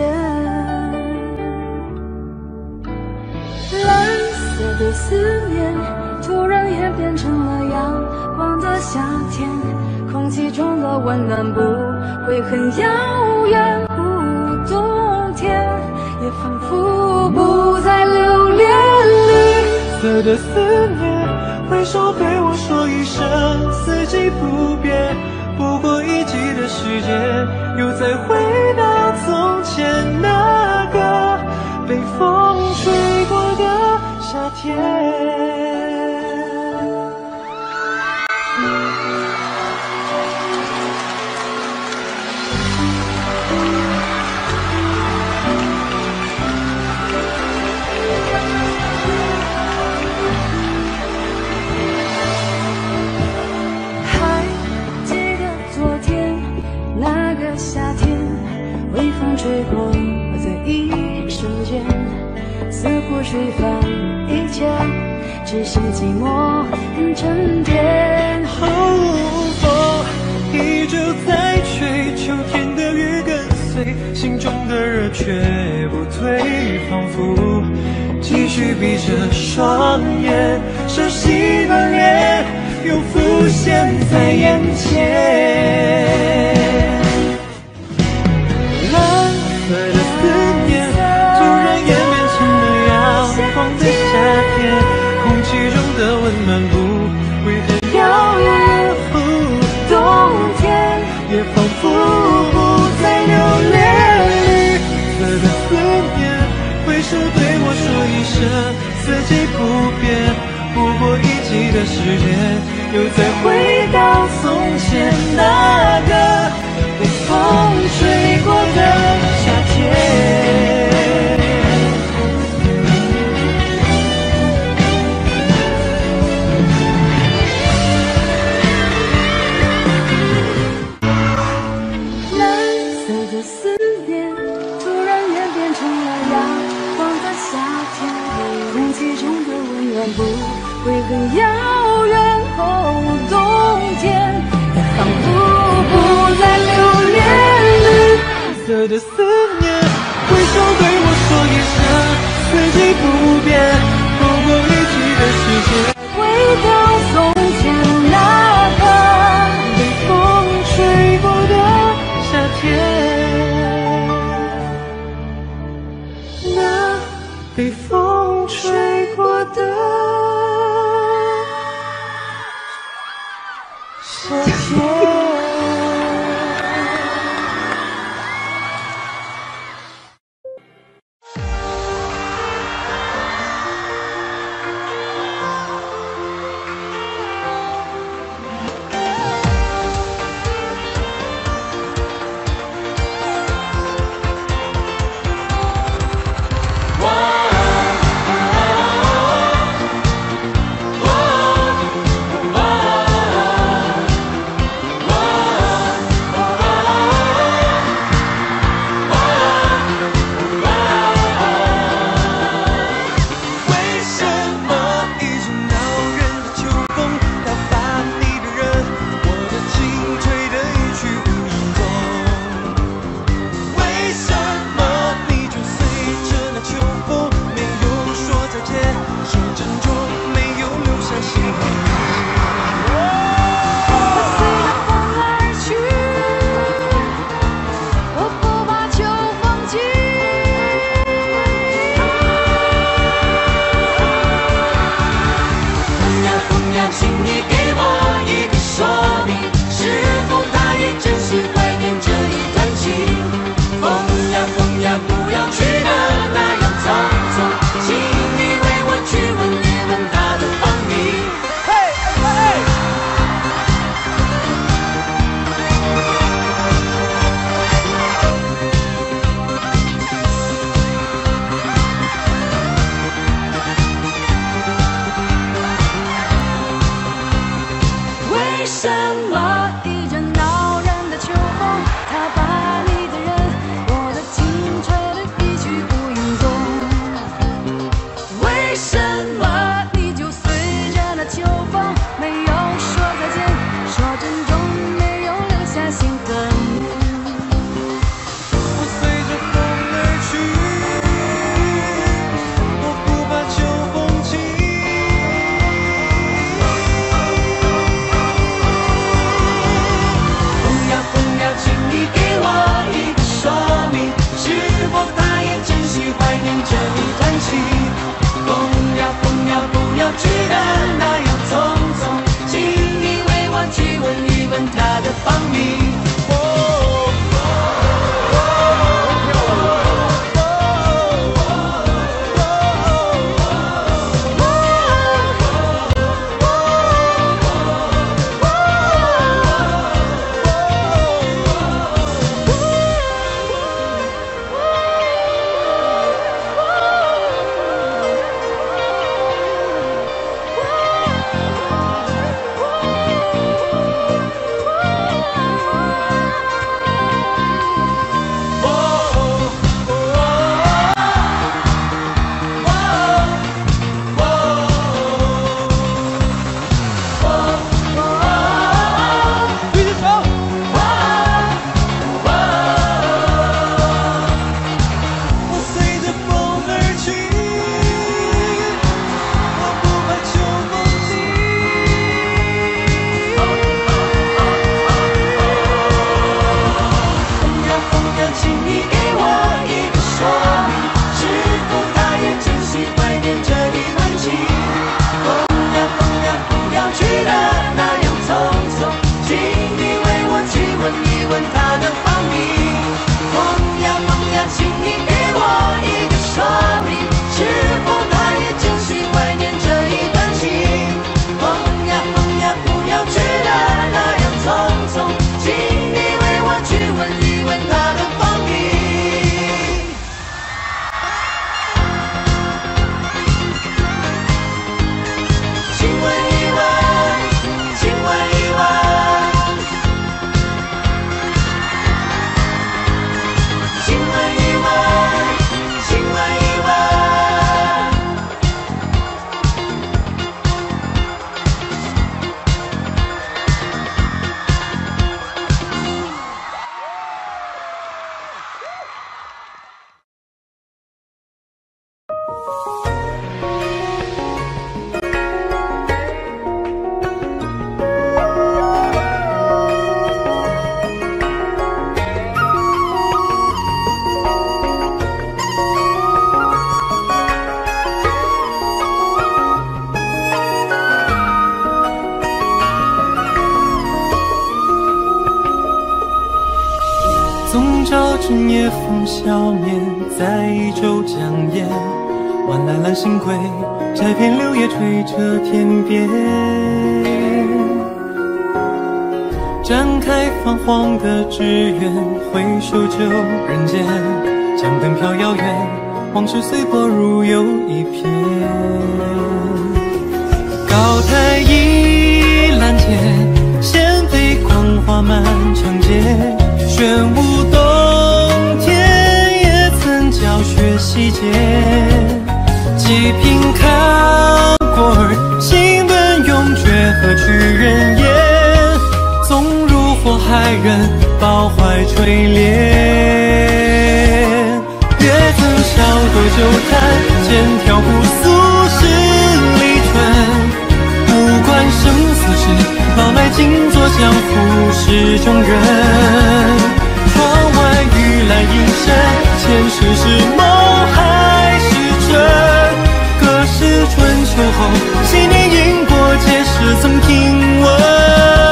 蓝色的思念突然演变成了阳光的夏天，空气中的温暖不会很遥远，不冬天也仿佛不再留恋。绿色的思念挥手对我说一声四季不变，不过一季的时间，又再回到从前那个被风吹过的夏天。 夏天，微风吹过的一瞬间，似乎吹翻一切，只剩寂寞跟沉淀。 哦，风依旧在吹，秋天的雨跟随，心中的热却不退，仿佛继续闭着双眼，熟悉的脸又浮现在眼前。蓝色的思念突然演变成了阳光的夏天，空气中的温暖不会很遥远，冬天也仿佛不再留恋。绿色的思念挥手对我说一声四季不变，不过一季的时间，又再回到从前那个被风吹过的夏天。 蓝色的思念突然演变成了阳光的夏天，空气中的温暖不会很遥远，哦，冬天也仿佛不再留恋。绿色的思念挥手对我说一声四季不变，不过一季的时间， 回到从前那个被风吹过的夏天，那被风吹过的夏天。 起。风呀风呀，不要去的那样匆匆，请你为我去闻一闻它的芳名。 总照整夜风消眠，在一周将烟。晚蓝蓝星辉，摘片柳叶垂着天边。展开泛黄的纸鸢，回首旧人间。江灯飘遥远，往事随波如有一片。高台倚栏间，仙飞光华满长街。玄武洞天也曾教学细节，几瓶看过儿，心本永绝何去人言？纵入火海人，抱怀垂怜。月曾小斗酒坛，剑挑不俗世离春。不管生死事，老来静坐江湖事中人。窗外玉兰映山，前世是梦还是真？隔世春秋后，昔年因果皆是曾听闻。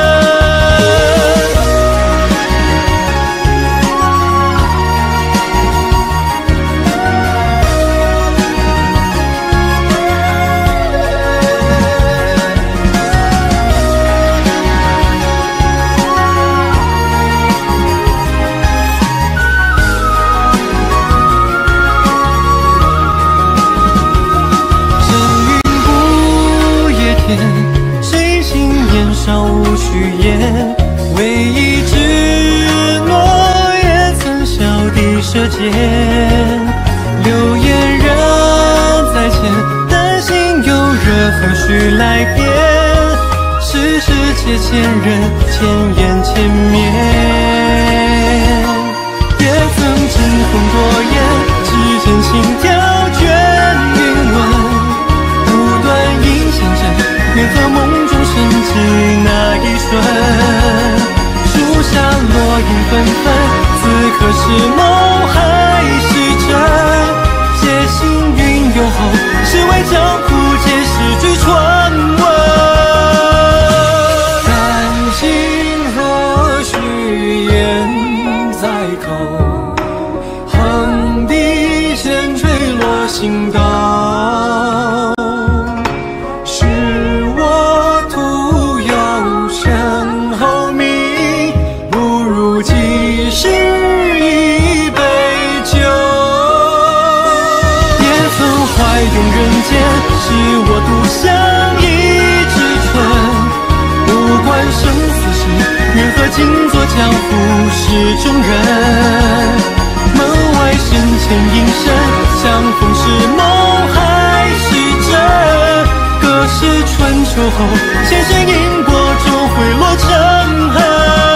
谁信年少无虚言，唯一之诺也曾笑地舌尖。流言人在前，担心有热何须来辩？世事皆前人，千言千面。也曾争锋夺眼，只见心跳卷云纹。不断影相阵，愿和梦中升起那一瞬。树下落英纷纷，此刻是梦还是真？皆幸运有心高。是我徒有身后名，不如及时一杯酒。也曾怀拥人间，是我独享一枝春。不管生死事，愿和今作江湖事中人。门外深浅隐身，相逢是梦还是真？隔世春秋后，前世因果终会落成痕。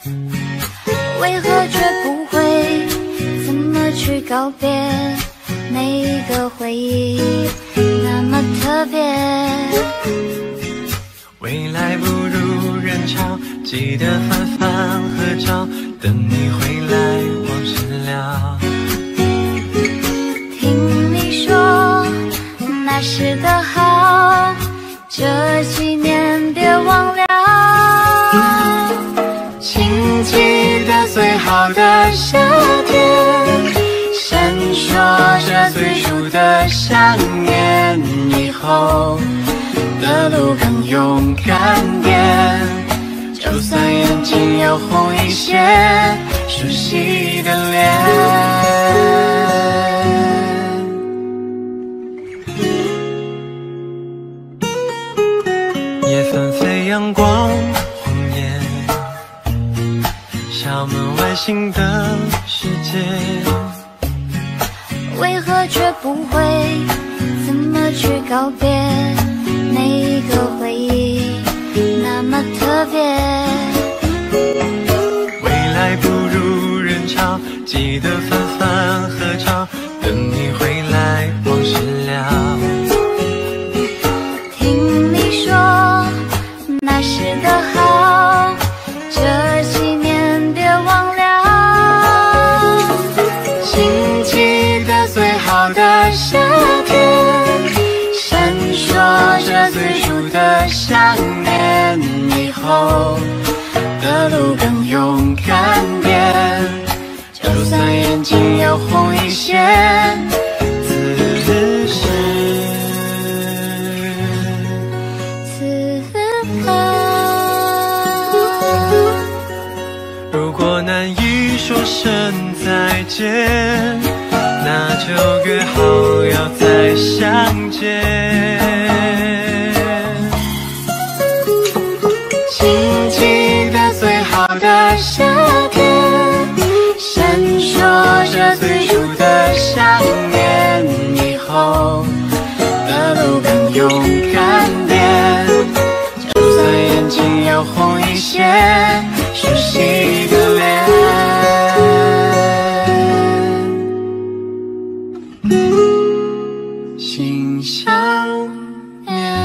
为何却不会？怎么去告别？每一个回忆那么特别。 未来不如人潮，记得反反合照，等你回来往事了。 听你说那时的好，这几年别忘了。 请记得最好的夏天，闪烁着最初的想念，以后的路更勇敢点，就算眼睛有红一些，熟悉的脸。夜纷飞阳光红艳，校门外新的世界。 为何却不会？怎么去告别？每一个回忆那么特别。 未来不如人潮，记得反反合照，等你回来往事了。 听你说那时的好，这几年别忘了。 请记得最好的夏天，闪烁着最初的想念，以后的路更勇敢点，就算眼睛有红一些，此时此刻。 如果难以说声再见，那就约好要再相见。请记得最好的夏天，闪烁着最初的想念，以后的路更勇敢点，就算眼睛有红一些，熟悉的脸。心相连。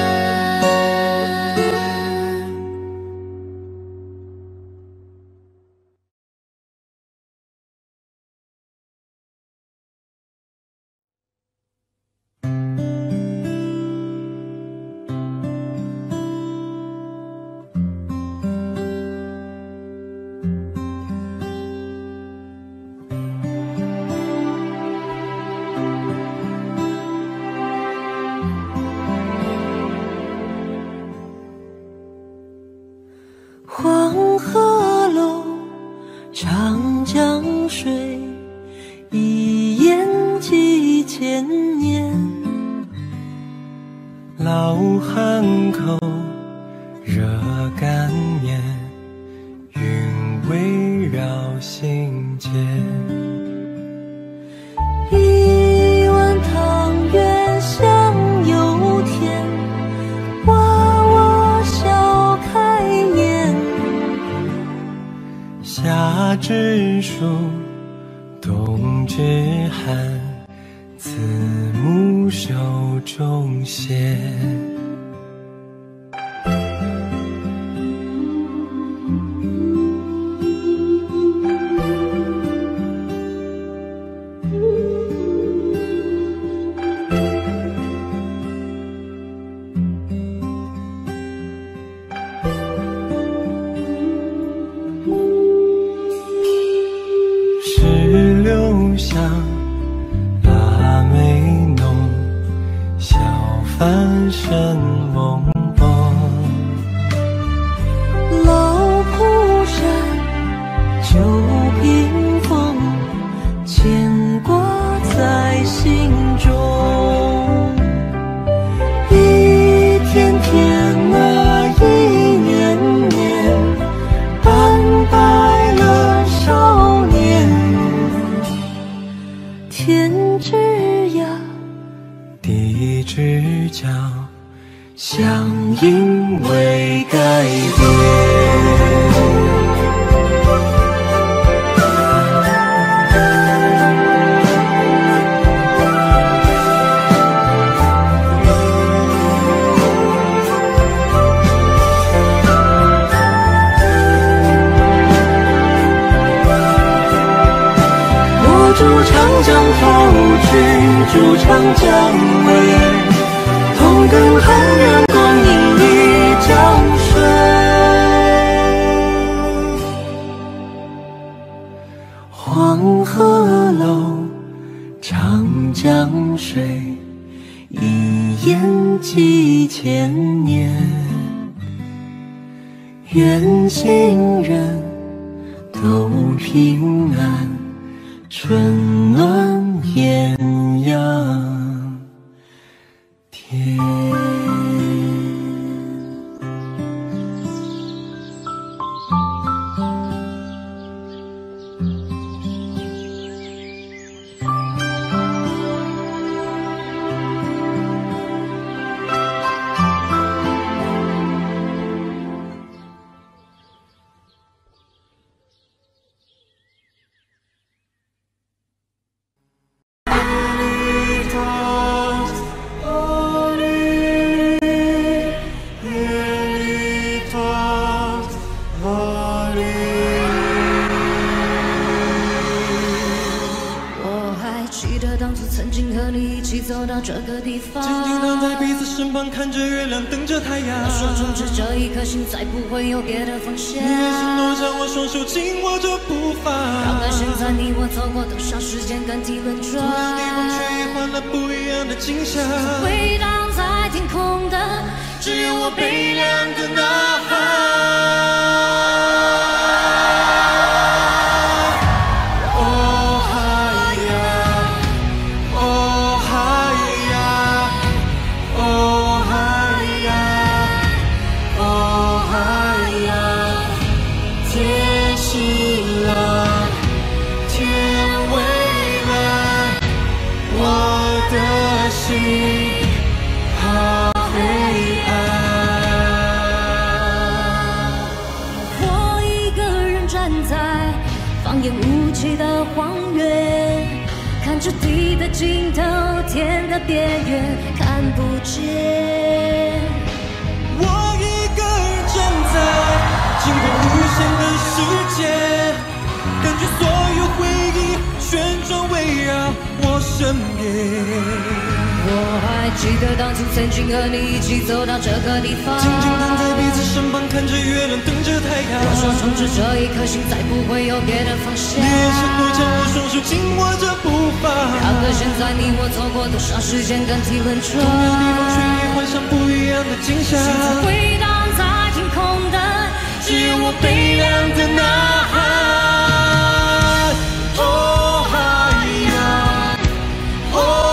黄鹤楼，长江水，一眼几千年。老汉口，热干面，韵味绕心间。一碗汤圆香又甜，娃娃笑开颜。夏之暑，冬之寒，慈母手中线。石榴香，腊梅浓，小帆声蒙蒙。老蒲扇，旧屏风，牵挂在心中。一天天啊，一年年，斑白了少年。天之涯，地之角，相因未改变。 筑长江头去，筑长江尾，同根后阳光阴一江水。黄鹤楼，长江水，一眼几千年。愿行人都平安，春暖艳阳天。 走到这个地方， 静静躺在彼此身旁，看着月亮，等着太阳。 我说从此这一颗心，再不会有别的方向。 你的心多将我双手紧握着步伐。 绕到现在，你我走过多少时间，更替轮转。 同样的地方，却也换了不一样的景象。 回荡在天空的，只有我悲凉的呐喊。 无际的荒原，看着地的尽头，天的边缘，看不见。 我一个人站在经过无限的世界，感觉所有回忆旋转围绕我身边。 我还记得当初曾经和你一起走到这个地方， 静静躺在彼此身旁，看着月亮，等着太阳。 我说从此这一颗心，再不会有别的方向。 你也承诺将我双手紧握着步伐。 然而现在你我走过多少时间，更替轮转。 同样地方，却也换上不一样的景象。 回荡在天空的，只有我悲凉的呐喊。哦海呀，哦。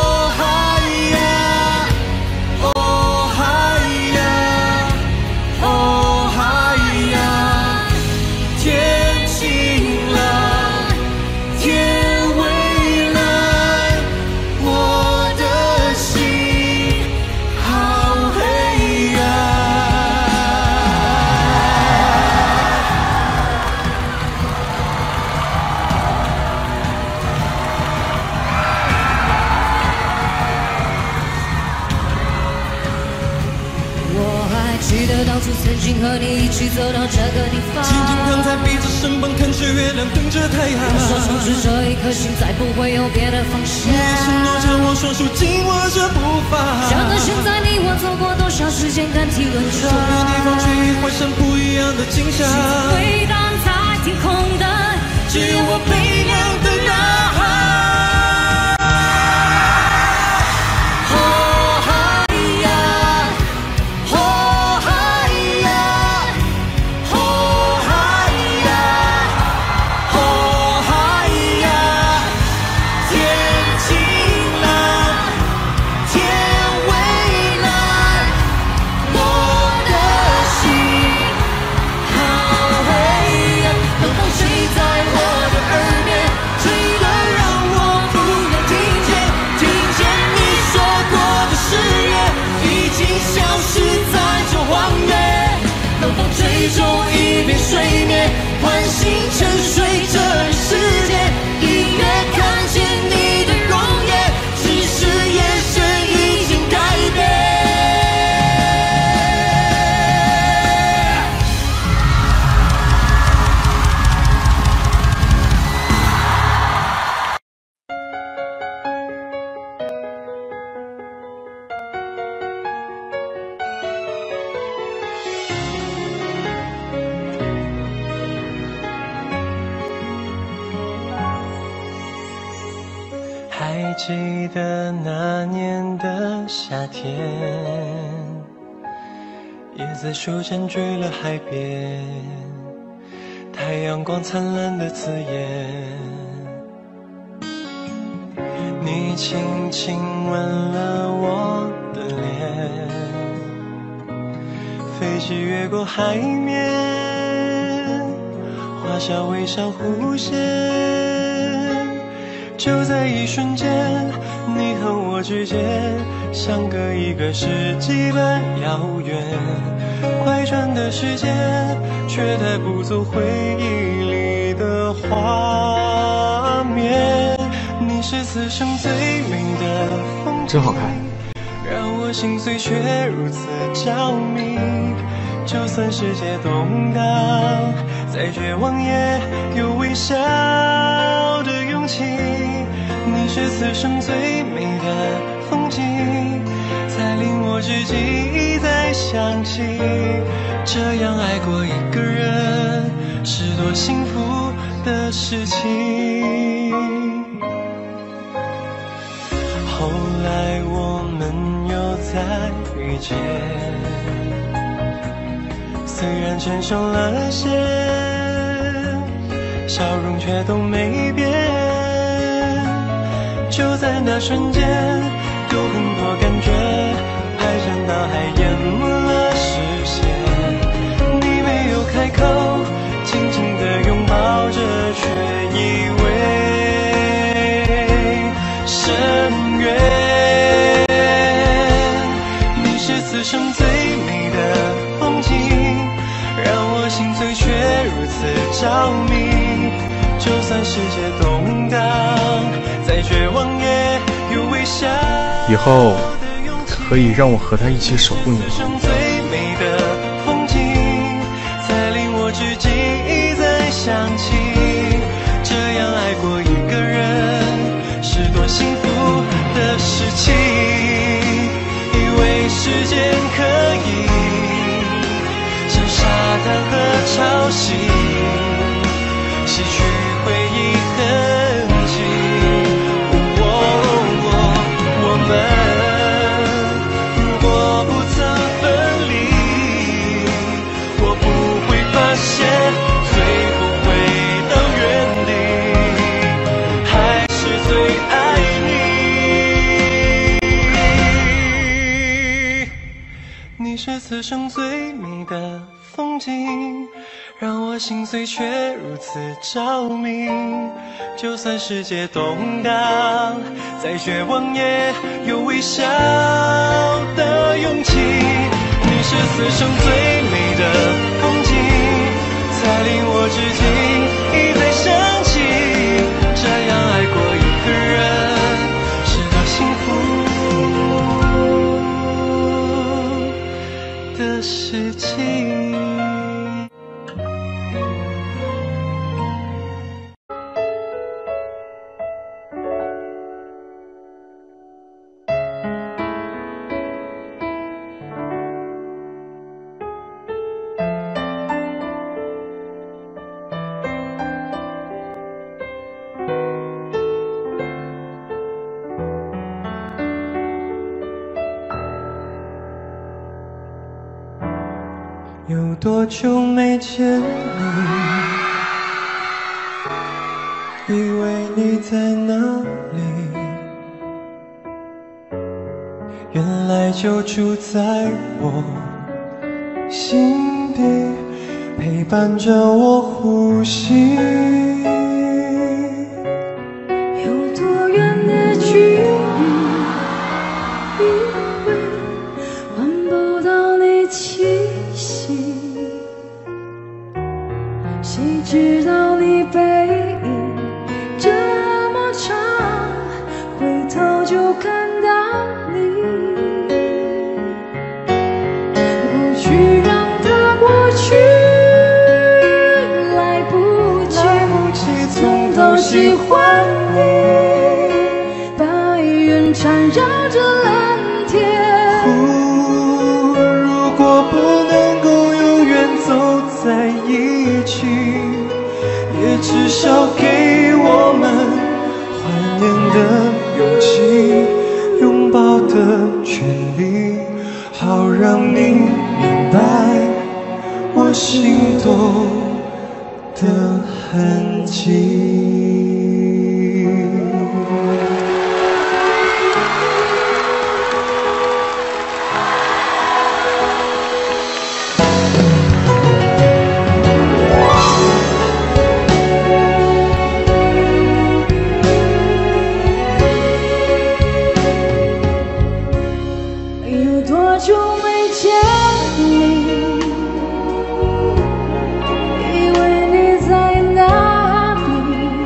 记得当初曾经和你一起走到这个地方， 静静躺在彼此身旁，看着月亮，等着太阳。 我说从此这一颗心，再不会有别的方向。 你也承诺将我双手紧握着步伐。 想到现在你我走过多少时间，更替轮转。 同样地方，却也换上不一样的景象。 回荡在天空的，只有我悲凉的呐喊。 追逐一片水面，唤醒沉睡着的世界。隐约看见你的容颜，只是眼神已经改变。 还记得那年的夏天，椰子树占据了海边，太阳光灿烂的刺眼。你轻轻吻了我的脸，飞机越过海面，画下微笑弧线。就在一瞬间，你和我之间相隔一个世纪般遥远，快转的时间却带不走回忆里的画面。你是此生最美的风景， 真好看， 让我心碎却如此着迷。就算世界动荡，再绝望也有微笑的勇气。你是此生最美的风景，才令我至今一再想起，这样爱过一个人是多幸福的事情。后来我们又再遇见，虽然牵手了线，笑容却都没变。就在那瞬间，有很多感觉排山倒海淹没了视线。你没有开口，紧紧地拥抱着，却以为深渊。你是此生最美的风景，让我心碎却如此着迷。就算世界动荡，再绝望也有微笑。 以后可以让我和他一起守护你吗？ 最美的风景，才令我至今一再想起，这样爱过一个人是多幸福的事情。以为时间可以像沙滩和潮汐，洗去回忆痕迹。哦哦、我们如果不曾分离，我不会发现最后回到原地，还是最爱你。你是此生最美的风景，让我心碎却如此着迷。就算世界动荡，再绝望也有微笑的勇气。你是此生最美的风景，才令我至今一再想起，这样爱过一个人是多幸福的事情。有多久没见你，以为你在哪里，原来就住在我心底，陪伴着我呼吸。 有多远的距离，以为闻不到你气息，谁知道你背影这么长，回头就看到你。过去让它过去，来不及， 来不及从头喜欢你，白云缠绕着蓝天。 如果不能够永远走在一起，也至少给我们怀念的勇起拥抱的权利，好让你明白我心动的痕迹。 有多久没见你？以为你在哪里？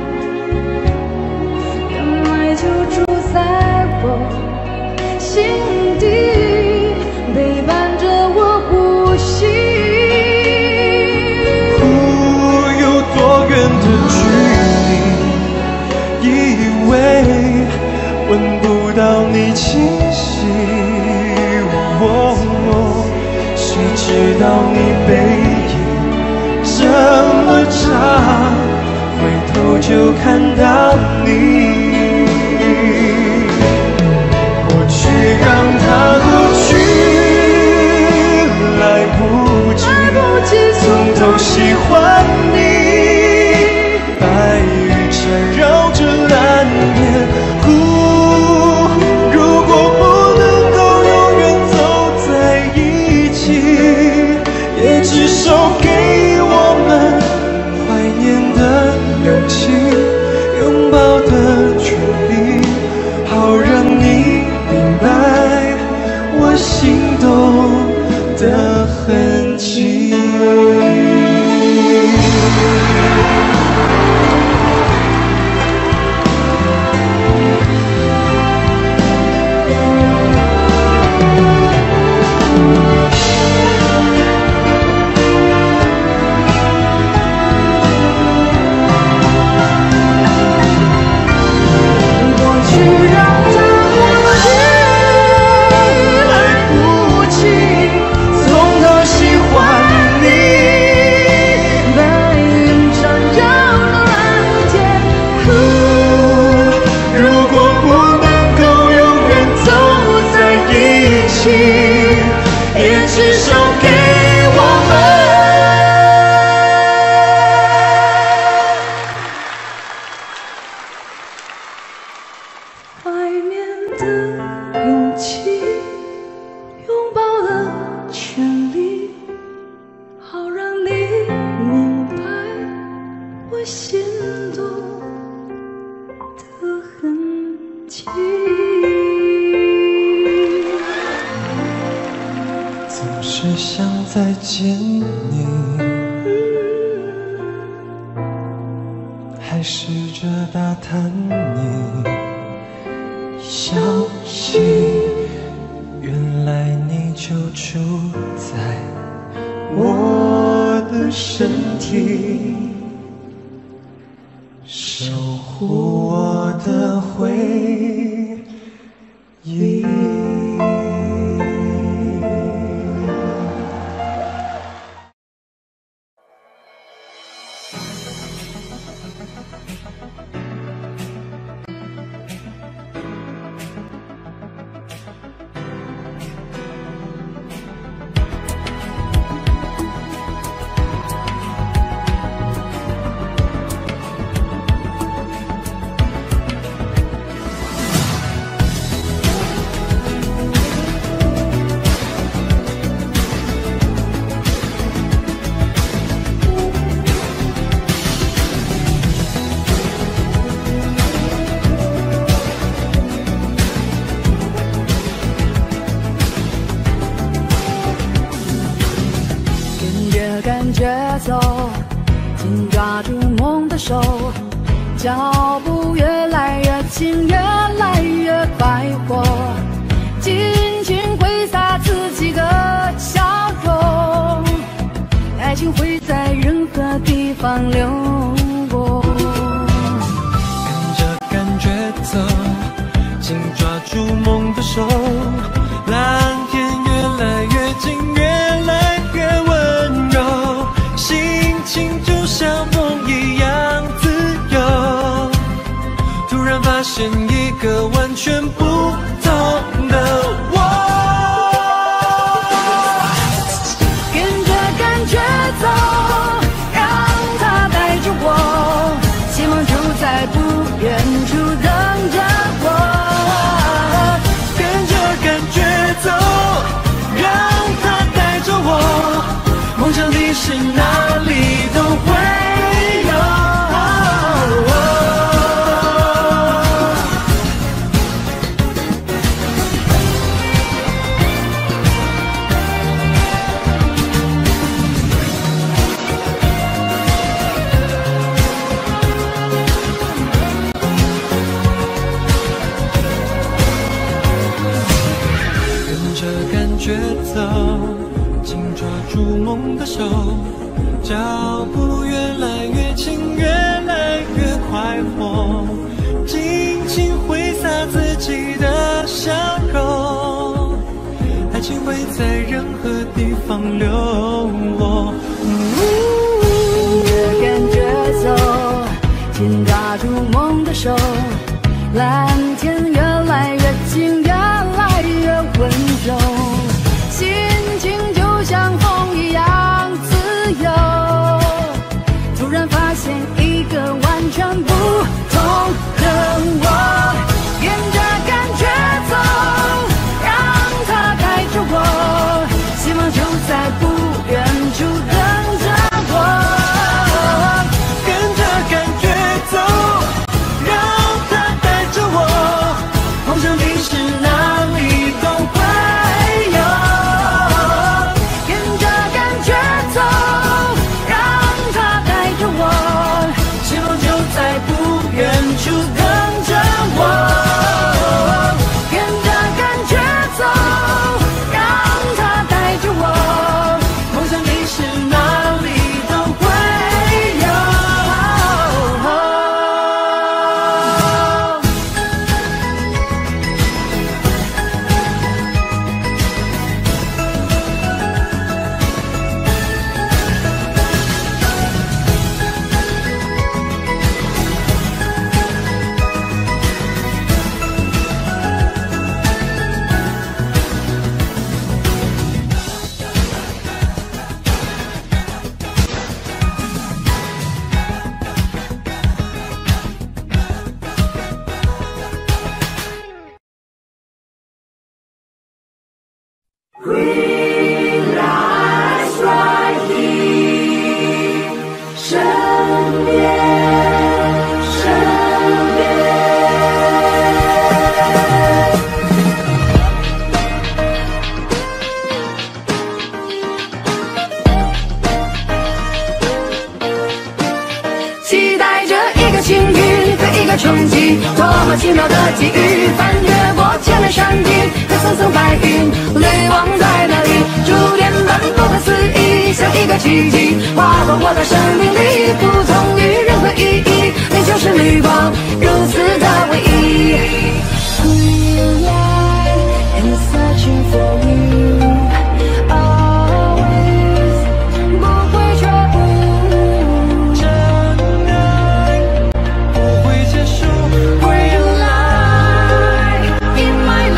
原来就住在我心底，陪伴着我呼吸。 有多远的距离？以为闻不到你气息。哦，谁知道你背影这么长，回头就看到你。过去让它过去，来不及从头喜欢你。白云缠绕着蓝天，如果不能够永远走在一起，也至少给我们怀念的勇气，拥抱的权利，好让你明白我心动的痕迹。也至少给我们怀念的勇气，拥抱的权利，好让你明白我心动的痕迹。总是想再见你，还试着打探你消息，原来你就住在我的身体，守护我的回忆。 走，紧抓住梦的手，脚步越来越轻，越来越快活，尽情挥洒自己的笑容，爱情会在任何地方流过。 跟着感觉走，紧抓住梦的手，蓝天越来越近，越来越温柔，心情就像梦一样自由。突然发现一个完全不同的我。 跟着感觉走，让它带着我，希望就在不远处等着我。 跟着感觉走，让它带着我，梦想的是哪里都会有。 跟着走，紧抓住梦的手，脚步越来越轻，越来越快活，尽情挥洒自己的笑容，爱情会在任何地方流落。 跟着走，紧抓住梦的手，蓝天越来越近，越来越温柔，心情就像风一样自由。突然发现一个完全不同的我，跟着感觉走，让它带着我，希望就在不远处等着我。 跟着感觉走，让它带着我，梦想的是哪里都会有。 跟着感觉走，让它带着我，希望就在不远处等着我。跟着感觉走，让它带着我，梦想的是哪里都会有。期待着一个幸运和一个冲击，多么奇妙的际遇，翻越过千面山顶和层层白云，旅望在哪里？珠点般不可思议，像一个奇迹，划过我的生命里，不同于任何意义，你就是绿光，如此的唯一。Green light and searching for you, always 不会却步。 真爱不会结束。Green light in my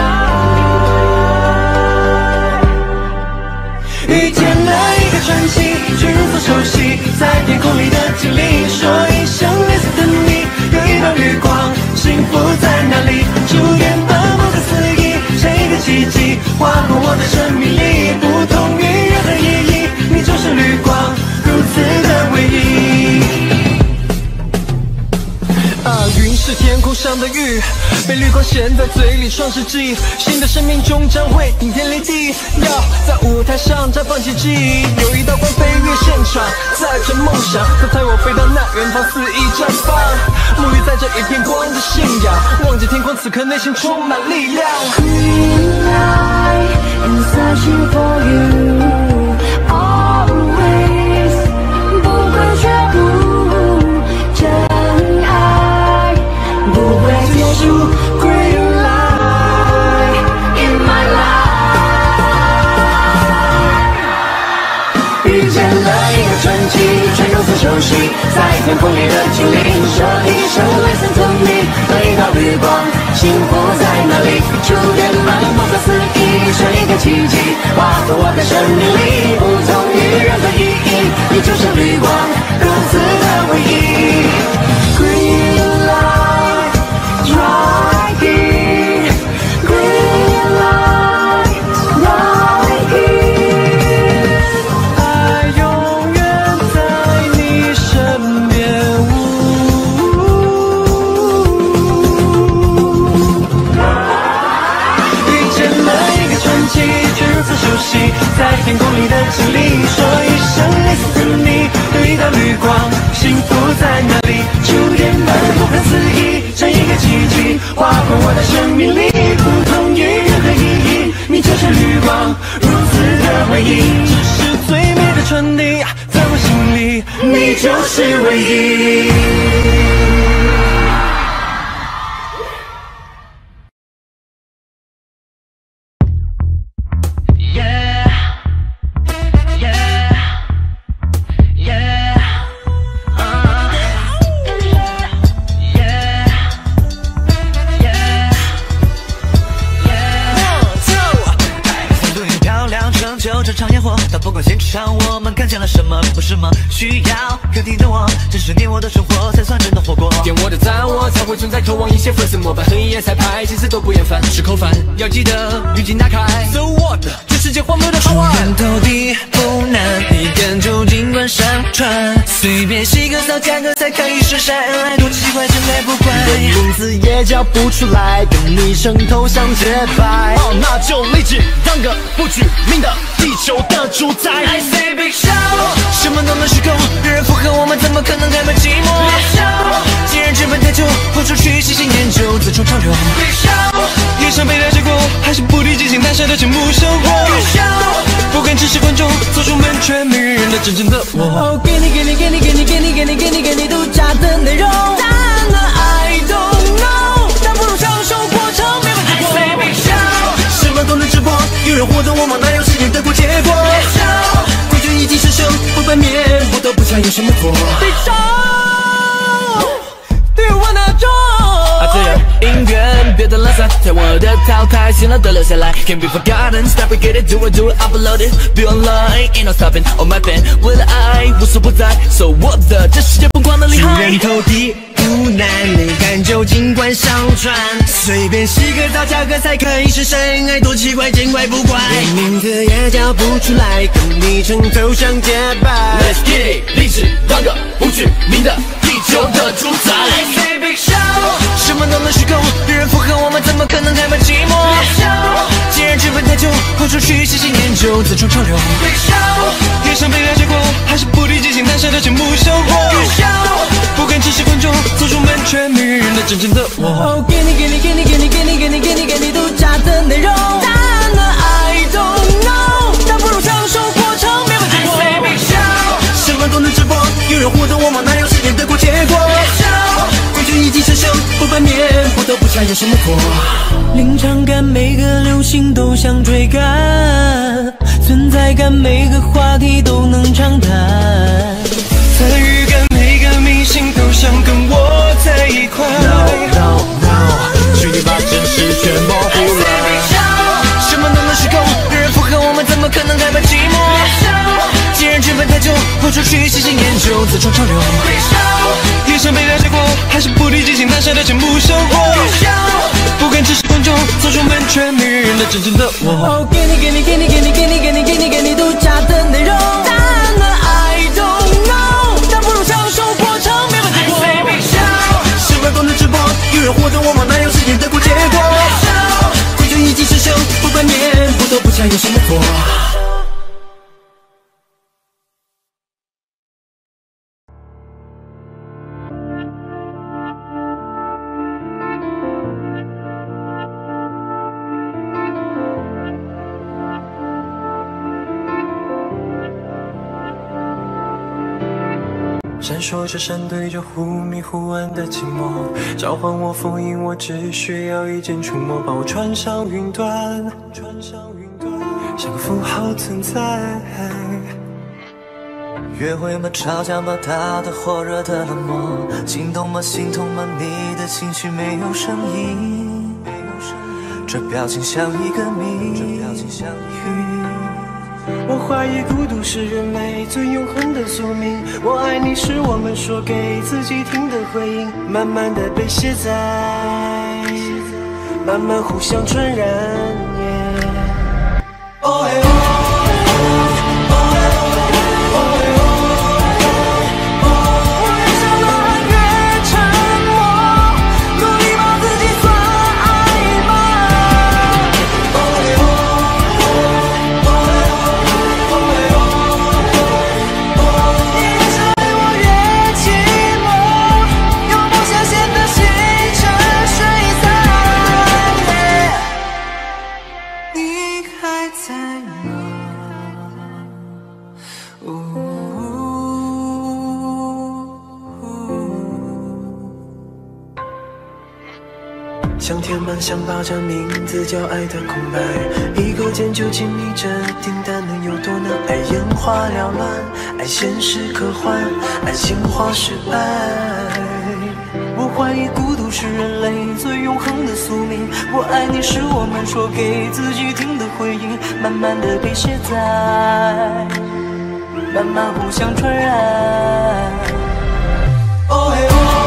life， 遇见了一个传奇，却如此熟悉，在天空里的精灵，说一声 Listen to me， 有一道绿光，幸福在哪里？触电般不可思议，像一个奇迹，划过我的生命里，不同于任何意义，你就是绿光，如此的唯一。啊，云是天空上的玉，被绿光衔在嘴里，创世纪，新的生命终将会顶天立地。要在舞台上绽放奇迹，有一道光飞越现场，载着梦想，它带我飞到那远方，肆意绽放。沐浴在这一片光的信仰，望着天空，此刻内心充满力量。 Green light and searching for you, always 不会却步，真爱不会结束。Green light in my life， 遇见了一个传奇，却如此熟悉， 息，在天空里的精灵，说一声 Listen to me， 和一道绿光，幸福在哪里？触电般不可思议，是一个奇迹，划过我的生命里，不同于任何意义，你就是绿光，如此的唯一。Green light, right here, green light, right here。 爱永远在你身边。遇见了一个传奇，却如此熟悉，在天空里的精灵，说一声 Listen to me， 有一道绿光，幸福在哪里？触电般不可思议，像一个奇迹，划过我的生命里，不同于任何意义，你就是绿光，如此的唯一，这是最美的传递，在我心里，你就是唯一。 这场烟火，到不管现场我们看见了什么，不是吗？需要肯定的我，真是你我的生活才算真的活过。 点我的赞，我才会存在，渴望一些粉丝膜拜，黑夜彩排，几次都不厌烦，吃口饭要记得语境打开。So what？ 这世界荒谬的好玩， 出人头地不难，一根就尽管上传，随便洗个澡加个菜可以是晒恩爱，多奇怪真爱不怪。 名字也叫不出来，跟你称头像洁白。哦，那就立志当个不具名的地球的主宰。 I say big show， 什么都能失控，有人附和我们，怎么可能害怕寂寞？ Big show， 既然剧本太久，豁出去细心研究，自创潮流。Big show， 也想被了解过，还是不敌激情，大小的全部收获。Big show， 不敢直视观众，做出门全迷人的真正的我。 哦，给你给你给你给你给你给你给你给你独家的内容。答案呢 I don't know， 但不如享受过程，没问题。I say big show， 什么都能直播，有人活动我们哪有时间得过结果？ Big show， 规矩一经生生，不翻面，不得不想有什么火 ？Big show，Do you wanna join？ 啊，自然音源别的垃圾，在我的淘汰，新了的留下来 ，Can't be forgotten。Stop it, get it, do it, do it, upload it, be online, ain't no stopping. On my pen， 为了爱无所不在，So what the， 这世界疯狂的厉害。 出人头地不难，你敢就尽管上传，随便洗个澡加个菜可以是深爱，多奇怪见怪不怪。连名字也叫不出来，跟你称头像洁白。 Let's get it， 立志当个不具名的地球的主宰。 I say big show， 什么都能失控，有人附和我们，怎么可能害怕寂寞？ Big show， 既然剧本太久，豁出去细心研究，自创潮流。Big show， 也想被了解过，还是不敌激情，大小的全部收获。 Big show， 不敢直视观众，做出门全迷人的真正的我。 哦，给你给你给你给你给你给你给你给你独家的内容。答案呢 I don't know， 但不如享受过程，没问题。 I say big show， 什么都能直播，有人活动我们哪有时间得过结果？ Big show， 规矩一经生生，不翻面，不得不想有什么火？ 临场感每个流行都想追赶，存在感每个话题都能畅谈， 参与感每个明星都想跟我在一块。 No no no， 距离把真实全模糊了。 什么都能失控，有人附和我们，怎么可能害怕寂寞？既然剧本太久，豁出去细心研究，自创潮流。 也想被了解过，还是不敌激情，大小的全部收获。不敢直视观众，做出门全迷人的真正的我。 哦，给你给你给你给你给你给你给你给你独家的内容。答案呢 I don't know， 但不如享受过程，没问题。 I say big show， 什么都能直播，有人活动我们哪有时间得过结果？规矩一经生生，不翻面，不得不想有什么火？ 闪烁着闪对着忽明忽暗的寂寞，召唤我封印我，只需要一剑触摸，把我穿上云端，像个符号存在。 约会吗？吵架吗？大的火热的冷漠，心动吗？心痛吗？你的情绪没有声音，这表情像一个谜。 我怀疑孤独是人类最永恒的宿命，我爱你是我们说给自己听的回应，慢慢的被卸载，慢慢互相传染。哦嘿哦。想填满，想霸占名字叫爱的空白，一勾肩就亲密着，订单能有多难？爱眼花缭乱，爱现实科幻，爱情花失败。我怀疑孤独是人类最永恒的宿命，我爱你是我们说给自己听的回应，慢慢的被卸载，慢慢互相传染。哦嘿哦。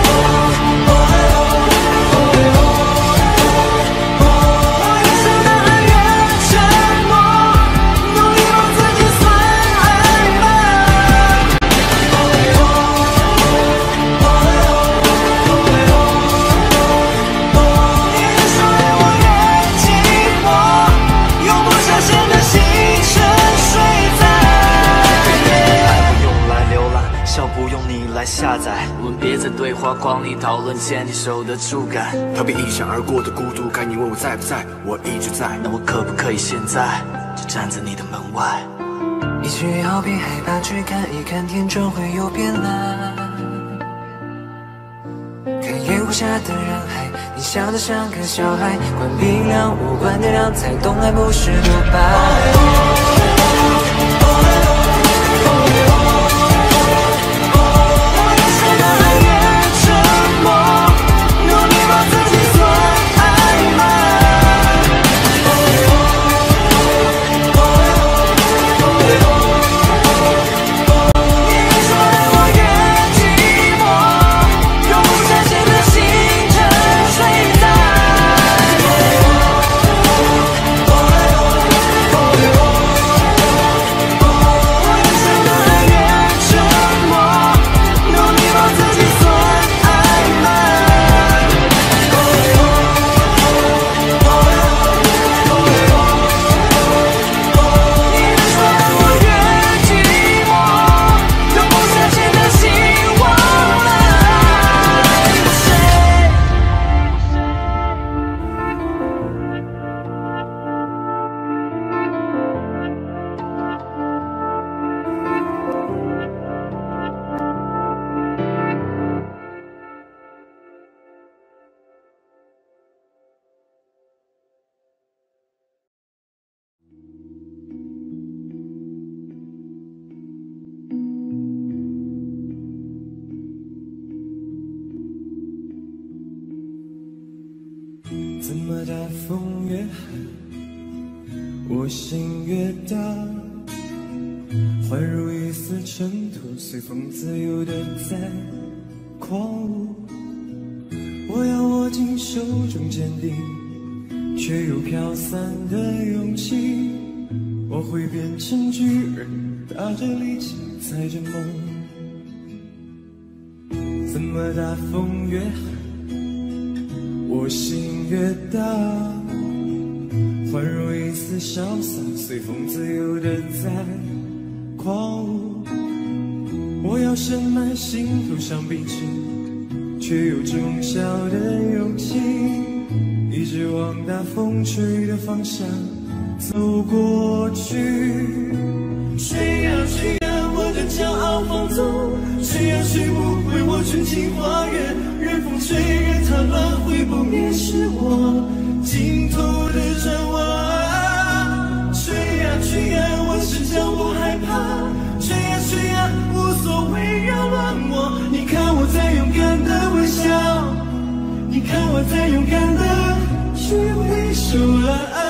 来下载，我们别在对话框里讨论牵你手的触感， 逃避一闪而过的孤独感。你问我在不在，我一直在。 那我可不可以现在就站在你的门外？ 你只要别害怕去看一看，天终会有变蓝。看烟雾下的人海，你笑得像个小孩。关闭亮，无关点亮，才懂爱不是独白。 怎么大风越狠，我心越大，幻如一丝尘土，随风自由的在狂舞。我要握紧手中坚定，却又飘散的勇气。我会变成巨人，打着力气，踩着梦。怎么大风越狠，我心越大，幻如一丝潇洒，随风自由的在狂舞。我要深埋心头上彼此，却有种小的勇气，一直往大风吹的方向走过去。吹呀吹呀，我的骄傲放纵，吹呀吹不回我纯净花园，任风吹，任它乱，会不灭是我尽头的展望。吹呀吹呀，我始终不害怕，吹呀吹呀， 看我在勇敢的去挥手了。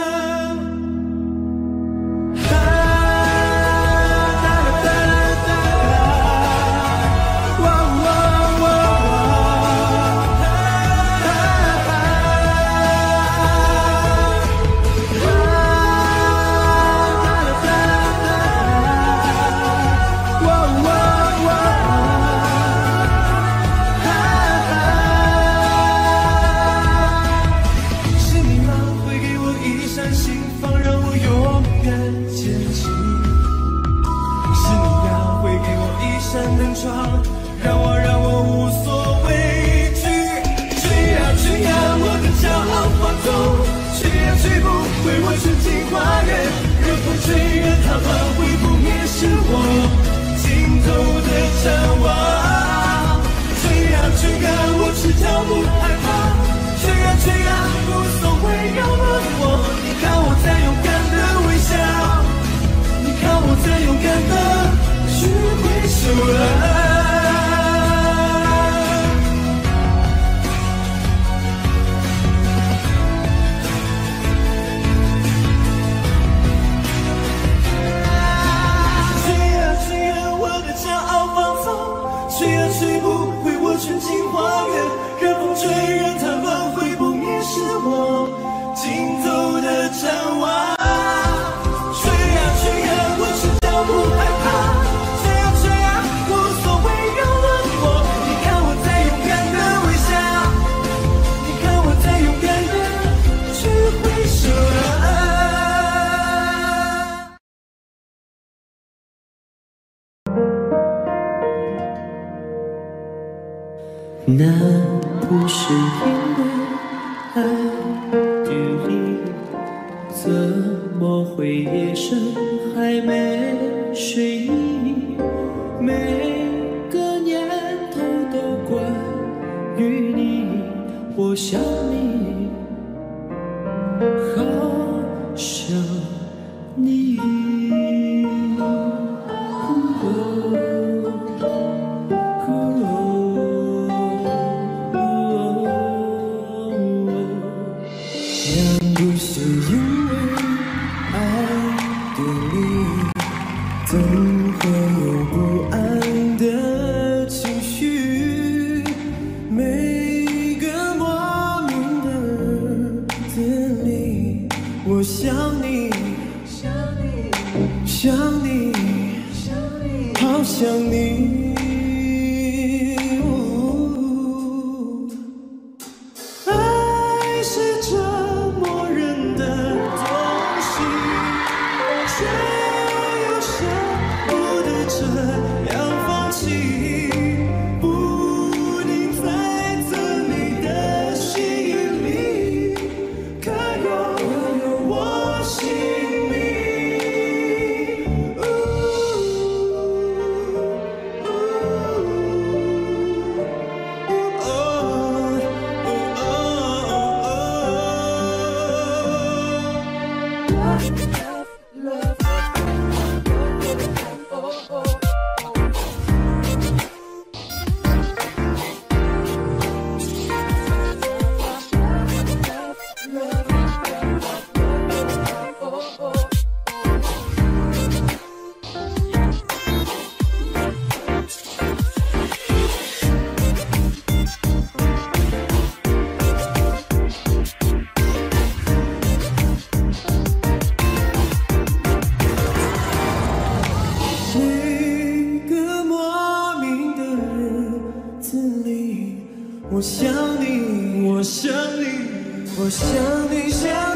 让我让我无所畏惧，吹啊吹啊，我的骄傲放纵，吹啊吹不回我纯净花园，任风吹，任它乱，会不灭是我尽头的展望。吹啊吹啊，我赤脚不害怕，吹啊吹啊，无所谓扰乱我。你看我在勇敢的微笑，你看我在勇敢的去挥手了。吹不回我纯净花园，任风吹，任它乱，会不灭是我尽头的展望。吹啊吹啊，我赤脚不害怕，吹啊吹啊，无所谓扰乱我。你看我在勇敢的微笑，你看我在勇敢的去挥手了。 那不是因为爱距离，怎么会夜深还没睡意？每个念头都关于你，我想你，好想你。 怎会有不安的情绪？每个莫名的日子里，我想你，想你，想你，好想你。爱是折磨人的东西，却又舍不得这样放弃，不定在自你的心里，可有我心里。每个莫名的日子里，我想你，我想你，我想你，想你。